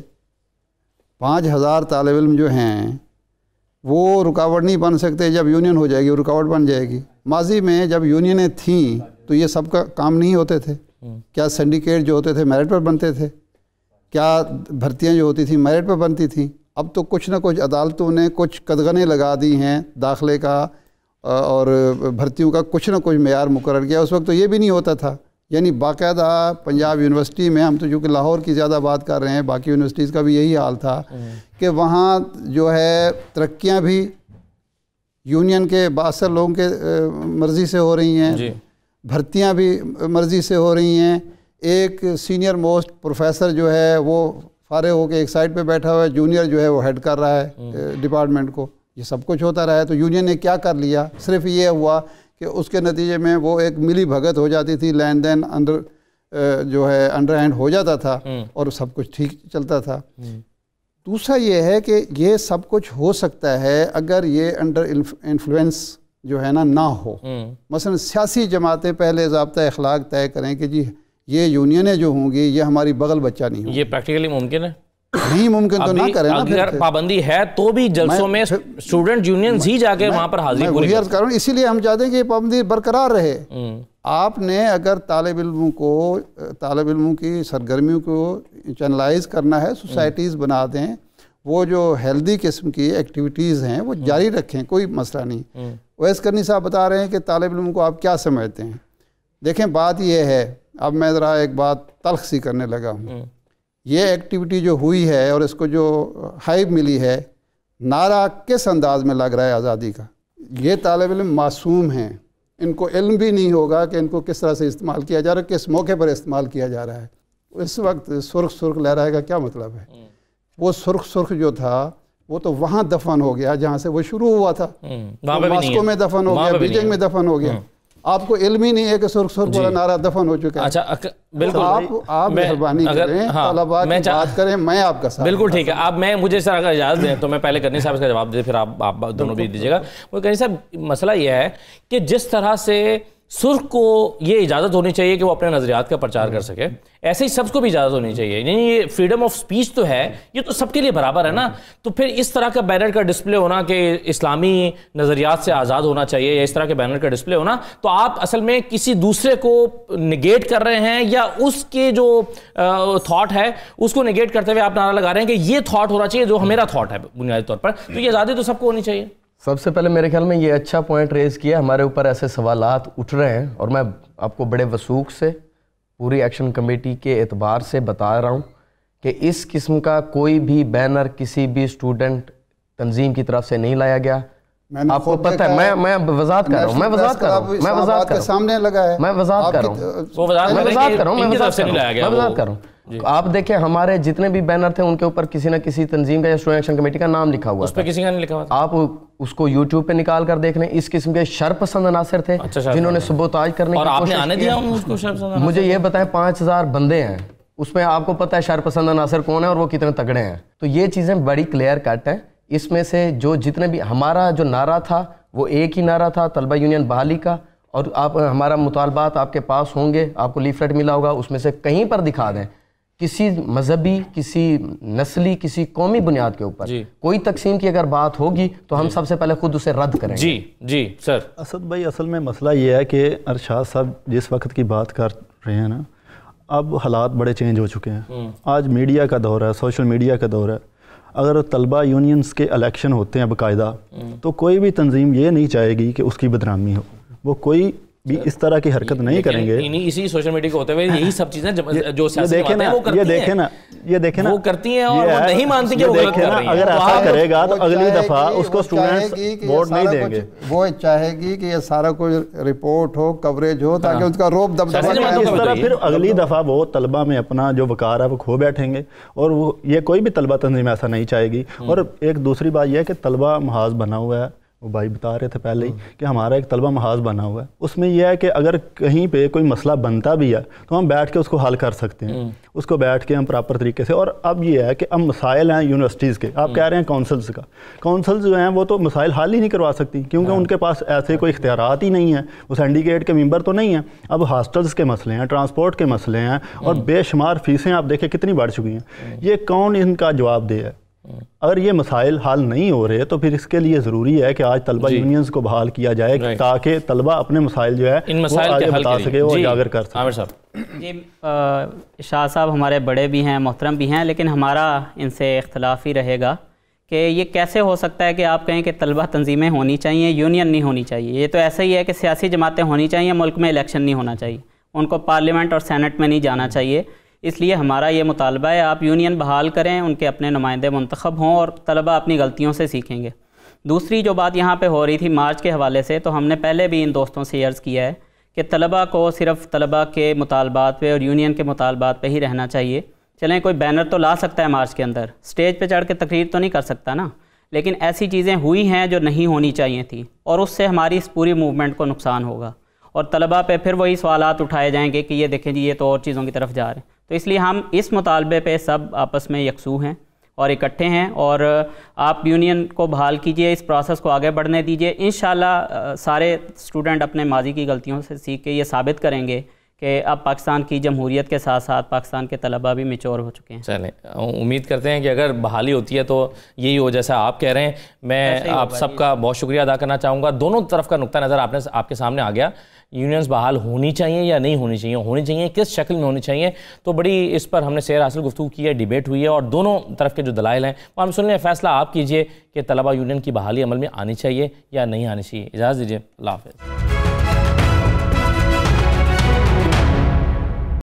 S2: 5000 طالب علم جو ہیں وہ رکاوٹ نہیں بن سکتے, جب یونین ہو جائے گی وہ رکاوٹ بن جائے گی. ماضی میں جب یونینیں تھیں تو یہ سب کا کام نہیں ہوتے تھے. کیا سنڈیکیٹ جو ہوتے تھے میرٹ پر بنتے تھے؟ کیا بھرتیاں جو ہوتی تھیں میرٹ پر بنتی تھیں؟ اب تو کچھ نہ کچھ عدالتوں نے کچھ قدغنیں لگا دی ہیں داخلے کا اور بھرتیوں کا, کچھ نہ کچھ معیار مقرر کیا. اس وقت تو یہ بھی نہیں ہوتا تھا. یعنی باقاعدہ پنجاب یونیورسٹی میں, ہم تو چونکہ لاہور کی زیادہ بات کر رہے ہیں, باقی یونیورسٹیز کا بھی یہی حال تھا کہ وہاں جو ہے ترقیاں بھی یونین کے باثر لوگوں کے مرضی سے ہو رہی ہیں, بھرتیاں بھی مرضی سے ہو رہی ہیں. ایک سینئر موسٹ پروفیسر جو ہے وہ فارغ ہو کے ایک سائڈ پہ بیٹھا ہوا ہے, جونیئر جو ہے وہ ہیڈ کر رہا ہے ڈپارٹمنٹ کو. یہ سب کچھ ہوتا رہا ہے. تو یونین نے کیا کر لیا؟ صرف یہ ہوا کہ اس کے نتیجے میں وہ ایک ملی بھگت ہو جاتی تھی, لین دین جو ہے انڈر ہینڈ ہو جاتا تھا اور سب کچھ ٹھیک چلتا تھا. دوسرا یہ ہے کہ یہ سب کچھ ہو سکتا ہے اگر یہ انڈر انفلوئنس جو ہے نہ ہو. مثلا سیاسی جماعتیں پہلے ضابطۂ اخلاق طے کریں کہ جی یہ یونینیں جو ہوں گی یہ ہماری بغل بچہ نہیں ہوں.
S1: یہ پریکٹیکلی ممکن ہے؟
S2: نہیں ممکن تو نہ کریں نا.
S1: اگر پابندی ہے تو بھی جلسوں میں اسٹوڈنٹ یونینز ہی جا کے وہاں پر حاضری پوری کریں.
S2: اسی لیے ہم چاہتے ہیں کہ یہ پابندی برقرار رہے. آپ نے اگر طالب علموں کی سرگرمیوں کو چینلائز کرنا ہے, سوسائٹیز بنا دیں, وہ جو ہیلدی قسم کی ایکٹیویٹیز ہیں وہ جاری رکھیں, کوئی مسئلہ نہیں. اویس کرنی صاحب بتا رہے ہیں کہ طالب علموں کو آپ کیا سمجھتے ہیں. دیکھیں بات یہ ہے, اب میں ذرا ایک بات تلخ سی کرنے لگا ہوں. یہ ایکٹیویٹی جو ہوئی ہے اور اس کو جو ہائپ ملی ہے, نعرہ کس انداز میں لگ رہا ہے آزادی کا. یہ طالب علم معصوم ہیں, ان کو علم بھی نہیں ہوگا کہ ان کو کس طرح سے استعمال کیا جا رہا ہے, کس موقع پر استعمال کیا جا رہا ہے. اس وقت سرخ لہرائے کا کیا مطلب ہے؟ وہ سرخ جو تھا وہ تو وہاں دفن ہو گیا جہاں سے وہ شروع ہوا تھا. ماسکو میں دفن ہو گیا, بیجنگ میں دفن ہو گیا. آپ کو علم ہی نہیں ہے کہ سرخ والا نعرہ دفن ہو چکا ہے.
S1: اچھا بالکل,
S2: آپ مہربانی کریں, طلباء کی بات کریں, میں آپ کا ساتھ.
S1: بالکل ٹھیک ہے. اب مجھے سر اگر اجازت دیں تو میں پہلے کرنی صاحب اس کا جواب دے, پھر آپ دونوں بھی دیجیے گا. وہ کرنی صاحب مسئلہ یہ ہے کہ جس طرح سے سرخ کو یہ اجازت ہونی چاہیے کہ وہ اپنے نظریات کا پرچار کر سکے، ایسے ہی سب کو بھی اجازت ہونی چاہیے. یعنی یہ فریڈم آف سپیچ تو ہے، یہ تو سب کے لیے برابر ہے نا. تو پھر اس طرح کا بینر کا ڈسپلے ہونا کہ اسلامی نظریات سے آزاد ہونا چاہیے، یا اس طرح کے بینر کا ڈسپلے ہونا، تو آپ اصل میں کسی دوسرے کو نگیٹ کر رہے ہیں، یا اس کے جو تھاٹ ہے اس کو نگیٹ کرتے ہوئے آپ نعرہ لگا رہے ہیں کہ یہ تھاٹ ہونا چاہیے جو میرا تھاٹ ہے بنیادی طور پر. تو یہ آزادی تو سب کو ہونی چاہیے.
S5: سب سے پہلے میرے خیال میں یہ اچھا پوائنٹ ریز کیا. ہمارے اوپر ایسے سوالات اٹھ رہے ہیں، اور میں آپ کو بڑے وثوق سے پوری ایکشن کمیٹی کے اعتبار سے بتا رہا ہوں کہ اس قسم کا کوئی بھی بینر کسی بھی اسٹوڈنٹ تنظیم کی طرف سے نہیں لایا گیا. آپ کو پتہ ہے، میں وضاحت کر رہا ہوں، میں وضاحت کر رہا ہوں، میں وضاحت کر رہا ہوں،
S2: سامنے لگا ہے،
S5: میں وضاحت کر رہا ہوں. آپ دیکھیں ہمارے جتنے بھی بینر تھے ان کے اوپر کسی نہ کسی تنظیم کا یا اسٹوڈنٹ ایکشن کمیٹی کا نام لکھا ہوا
S1: اس پہ کسی کا نہیں لکھا ہوا.
S5: آپ اس کو یوٹیوب پہ نکال کر دیکھ لیں. اس قسم کے شرپسند عناصر تھے جنہوں نے سبوتاج کرنے کی کوشش کی. مجھے یہ بتائیں 5000 بندے ہیں، اس میں آپ کو پتہ ہے شرپسند عناصر کون ہے اور وہ کتنے تگڑے ہیں. تو یہ چیزیں بڑی کلیئر کٹ ہیں. اس میں سے جو جتنے بھی ہمارا جو نعرہ تھا وہ ایک ہی نعرہ تھا، طلبہ یونین بحالی کا. اور آپ ہمارا مطالبات آپ کے پاس ہوں گے، آپ کو لیفلیٹ ملا ہوگا، اس میں سے کہیں پر دکھا دیں کسی مذہبی، کسی نسلی، کسی قومی بنیاد کے اوپر کوئی تقسیم کی اگر بات ہوگی تو ہم سب سے پہلے خود اسے رد کریں گے.
S1: جی سر.
S3: اسد بھائی، اصل میں مسئلہ یہ ہے کہ ارشاد صاحب جس وقت کی بات کر رہے ہیں نا، اب حالات بڑے چینج ہو چکے ہیں. آج میڈیا کا دور ہے، سوشل میڈیا کا دور ہے. اگر طلبہ یونینز کے الیکشن ہوتے ہیں باقاعدہ، تو کوئی بھی تنظیم یہ نہیں چاہے گی کہ اس کی بدنامی ہو. وہ کوئی بھی اس طرح کی حرکت نہیں کریں گے.
S1: اسی سوشل میڈیا کو ہوتے ہوئے یہی سب چیزیں جو سیاسی
S3: یہ دیکھیں نا
S1: وہ کرتی ہیں، اور وہ نہیں مانتی کہ وہ غلط کر رہی ہیں.
S3: اگر ایسا کرے گا تو اگلی دفعہ اس کو اسٹوڈنٹس ووٹ نہیں دیں گے.
S2: وہ چاہے گی کہ یہ سارا کچھ رپورٹ ہو، کوریج ہو، تاکہ اس کا روب دبدبا
S3: اس طرح پھر اگلی دفعہ وہ طلبہ میں اپنا جو وقار ہے وہ کھو بیٹھیں گے. اور وہ یہ کوئی بھی طلبہ تنظیم ایسا نہیں چاہے گی. اور ایک دوسری بات یہ ہے کہ طلبہ محاذ بنا ہوا ہے. وہ بھائی بتا رہے تھے پہلے ہی کہ ہمارا ایک طلبہ محاذ بنا ہوا ہے. اس میں یہ ہے کہ اگر کہیں پہ کوئی مسئلہ بنتا بھی ہے تو ہم بیٹھ کے اس کو حل کر سکتے ہیں. اس کو بیٹھ کے ہم پراپر طریقے سے. اور اب یہ ہے کہ اب مسائل ہیں یونیورسٹیز کے. آپ کہہ رہے ہیں کونسلز کا، کونسلز جو ہیں وہ تو مسائل حل ہی نہیں کروا سکتی، کیونکہ ان کے پاس ایسے کوئی اختیارات ہی نہیں ہیں. وہ سینڈیکیٹ کے ممبر تو نہیں ہیں. اب ہاسٹلز کے مسئلے ہیں، ٹرانسپورٹ کے مسئلے ہیں، اور بے شمار فیسیں آپ دیکھیں کتنی بڑھ چکی ہیں. یہ کون ان کا جواب دے ہے؟ اگر یہ مسائل حل نہیں ہو رہے تو پھر اس کے لیے ضروری ہے کہ آج طلبہ یونینز کو بحال کیا جائے تاکہ طلبہ اپنے مسائل جو ہے
S1: ان مسائل
S3: کے بتا سکے اور اجاگر کر سکے.
S1: عامر صاحب.
S4: جی شاہ صاحب ہمارے بڑے بھی ہیں، محترم بھی ہیں، لیکن ہمارا ان سے اختلاف ہی رہے گا کہ یہ کیسے ہو سکتا ہے کہ آپ کہیں کہ طلبہ تنظیمیں ہونی چاہیے، یونین نہیں ہونی چاہیے. یہ تو ایسا ہی ہے کہ سیاسی جماعتیں ہونی چاہیے، ملک میں الیکشن نہیں ہونا چاہیے، ان کو پارلیمنٹ اور سینٹ میں نہیں جانا چاہیے. اس لیے ہمارا یہ مطالبہ ہے آپ یونین بحال کریں، ان کے اپنے نمائندے منتخب ہوں، اور طلبہ اپنی غلطیوں سے سیکھیں گے. دوسری جو بات یہاں پہ ہو رہی تھی مارچ کے حوالے سے، تو ہم نے پہلے بھی ان دوستوں سے عرض کیا ہے کہ طلبہ کو صرف طلبہ کے مطالبات پہ اور یونین کے مطالبات پہ ہی رہنا چاہیے. چلیں کوئی بینر تو لا سکتا ہے مارچ کے اندر، اسٹیج پہ چڑھ کے تقریر تو نہیں کر سکتا نا، لیکن ایسی چیزیں ہوئی ہیں جو نہیں ہونی چاہیے تھیں، اور اس سے ہماری اس پوری موومنٹ کو نقصان ہوگا، اور طلبہ پہ پھر وہی سوالات اٹھائے جائیں گے کہ یہ دیکھیں جی یہ تو اور چیزوں کی طرف جا رہے ہیں. تو اس لیے ہم اس مطالبے پہ سب آپس میں یکسو ہیں اور اکٹھے ہیں، اور آپ یونین کو بحال کیجئے، اس پروسیس کو آگے بڑھنے دیجئے. انشاءاللہ سارے اسٹوڈنٹ اپنے ماضی کی غلطیوں سے سیکھ کے یہ ثابت کریں گے کہ اب پاکستان کی جمہوریت کے ساتھ ساتھ پاکستان کے طلبہ بھی میچور ہو چکے ہیں.
S1: چلیں امید کرتے ہیں کہ اگر بحالی ہوتی ہے تو یہی ہو جیسا آپ کہہ رہے ہیں. میں آپ سب کا بہت شکریہ ادا کرنا چاہوں گا. دونوں طرف کا نقطہ نظر آپ کے سامنے آ گیا. یونینز بحال ہونی چاہیے یا نہیں ہونی چاہیے، کس شکل میں ہونی چاہیے. تو بڑی اس پر ہم نے سیر حاصل گفتگو کی ہے، ڈیبیٹ ہوئی ہے، اور دونوں طرف کے جو دلائل ہیں وہ ہم سن لیں. فیصلہ آپ کیجئے کہ طلبہ یونین کی بحالی عمل میں آنی چاہیے یا نہیں آنی چاہیے. اجازت دیجیے، اللہ حافظ.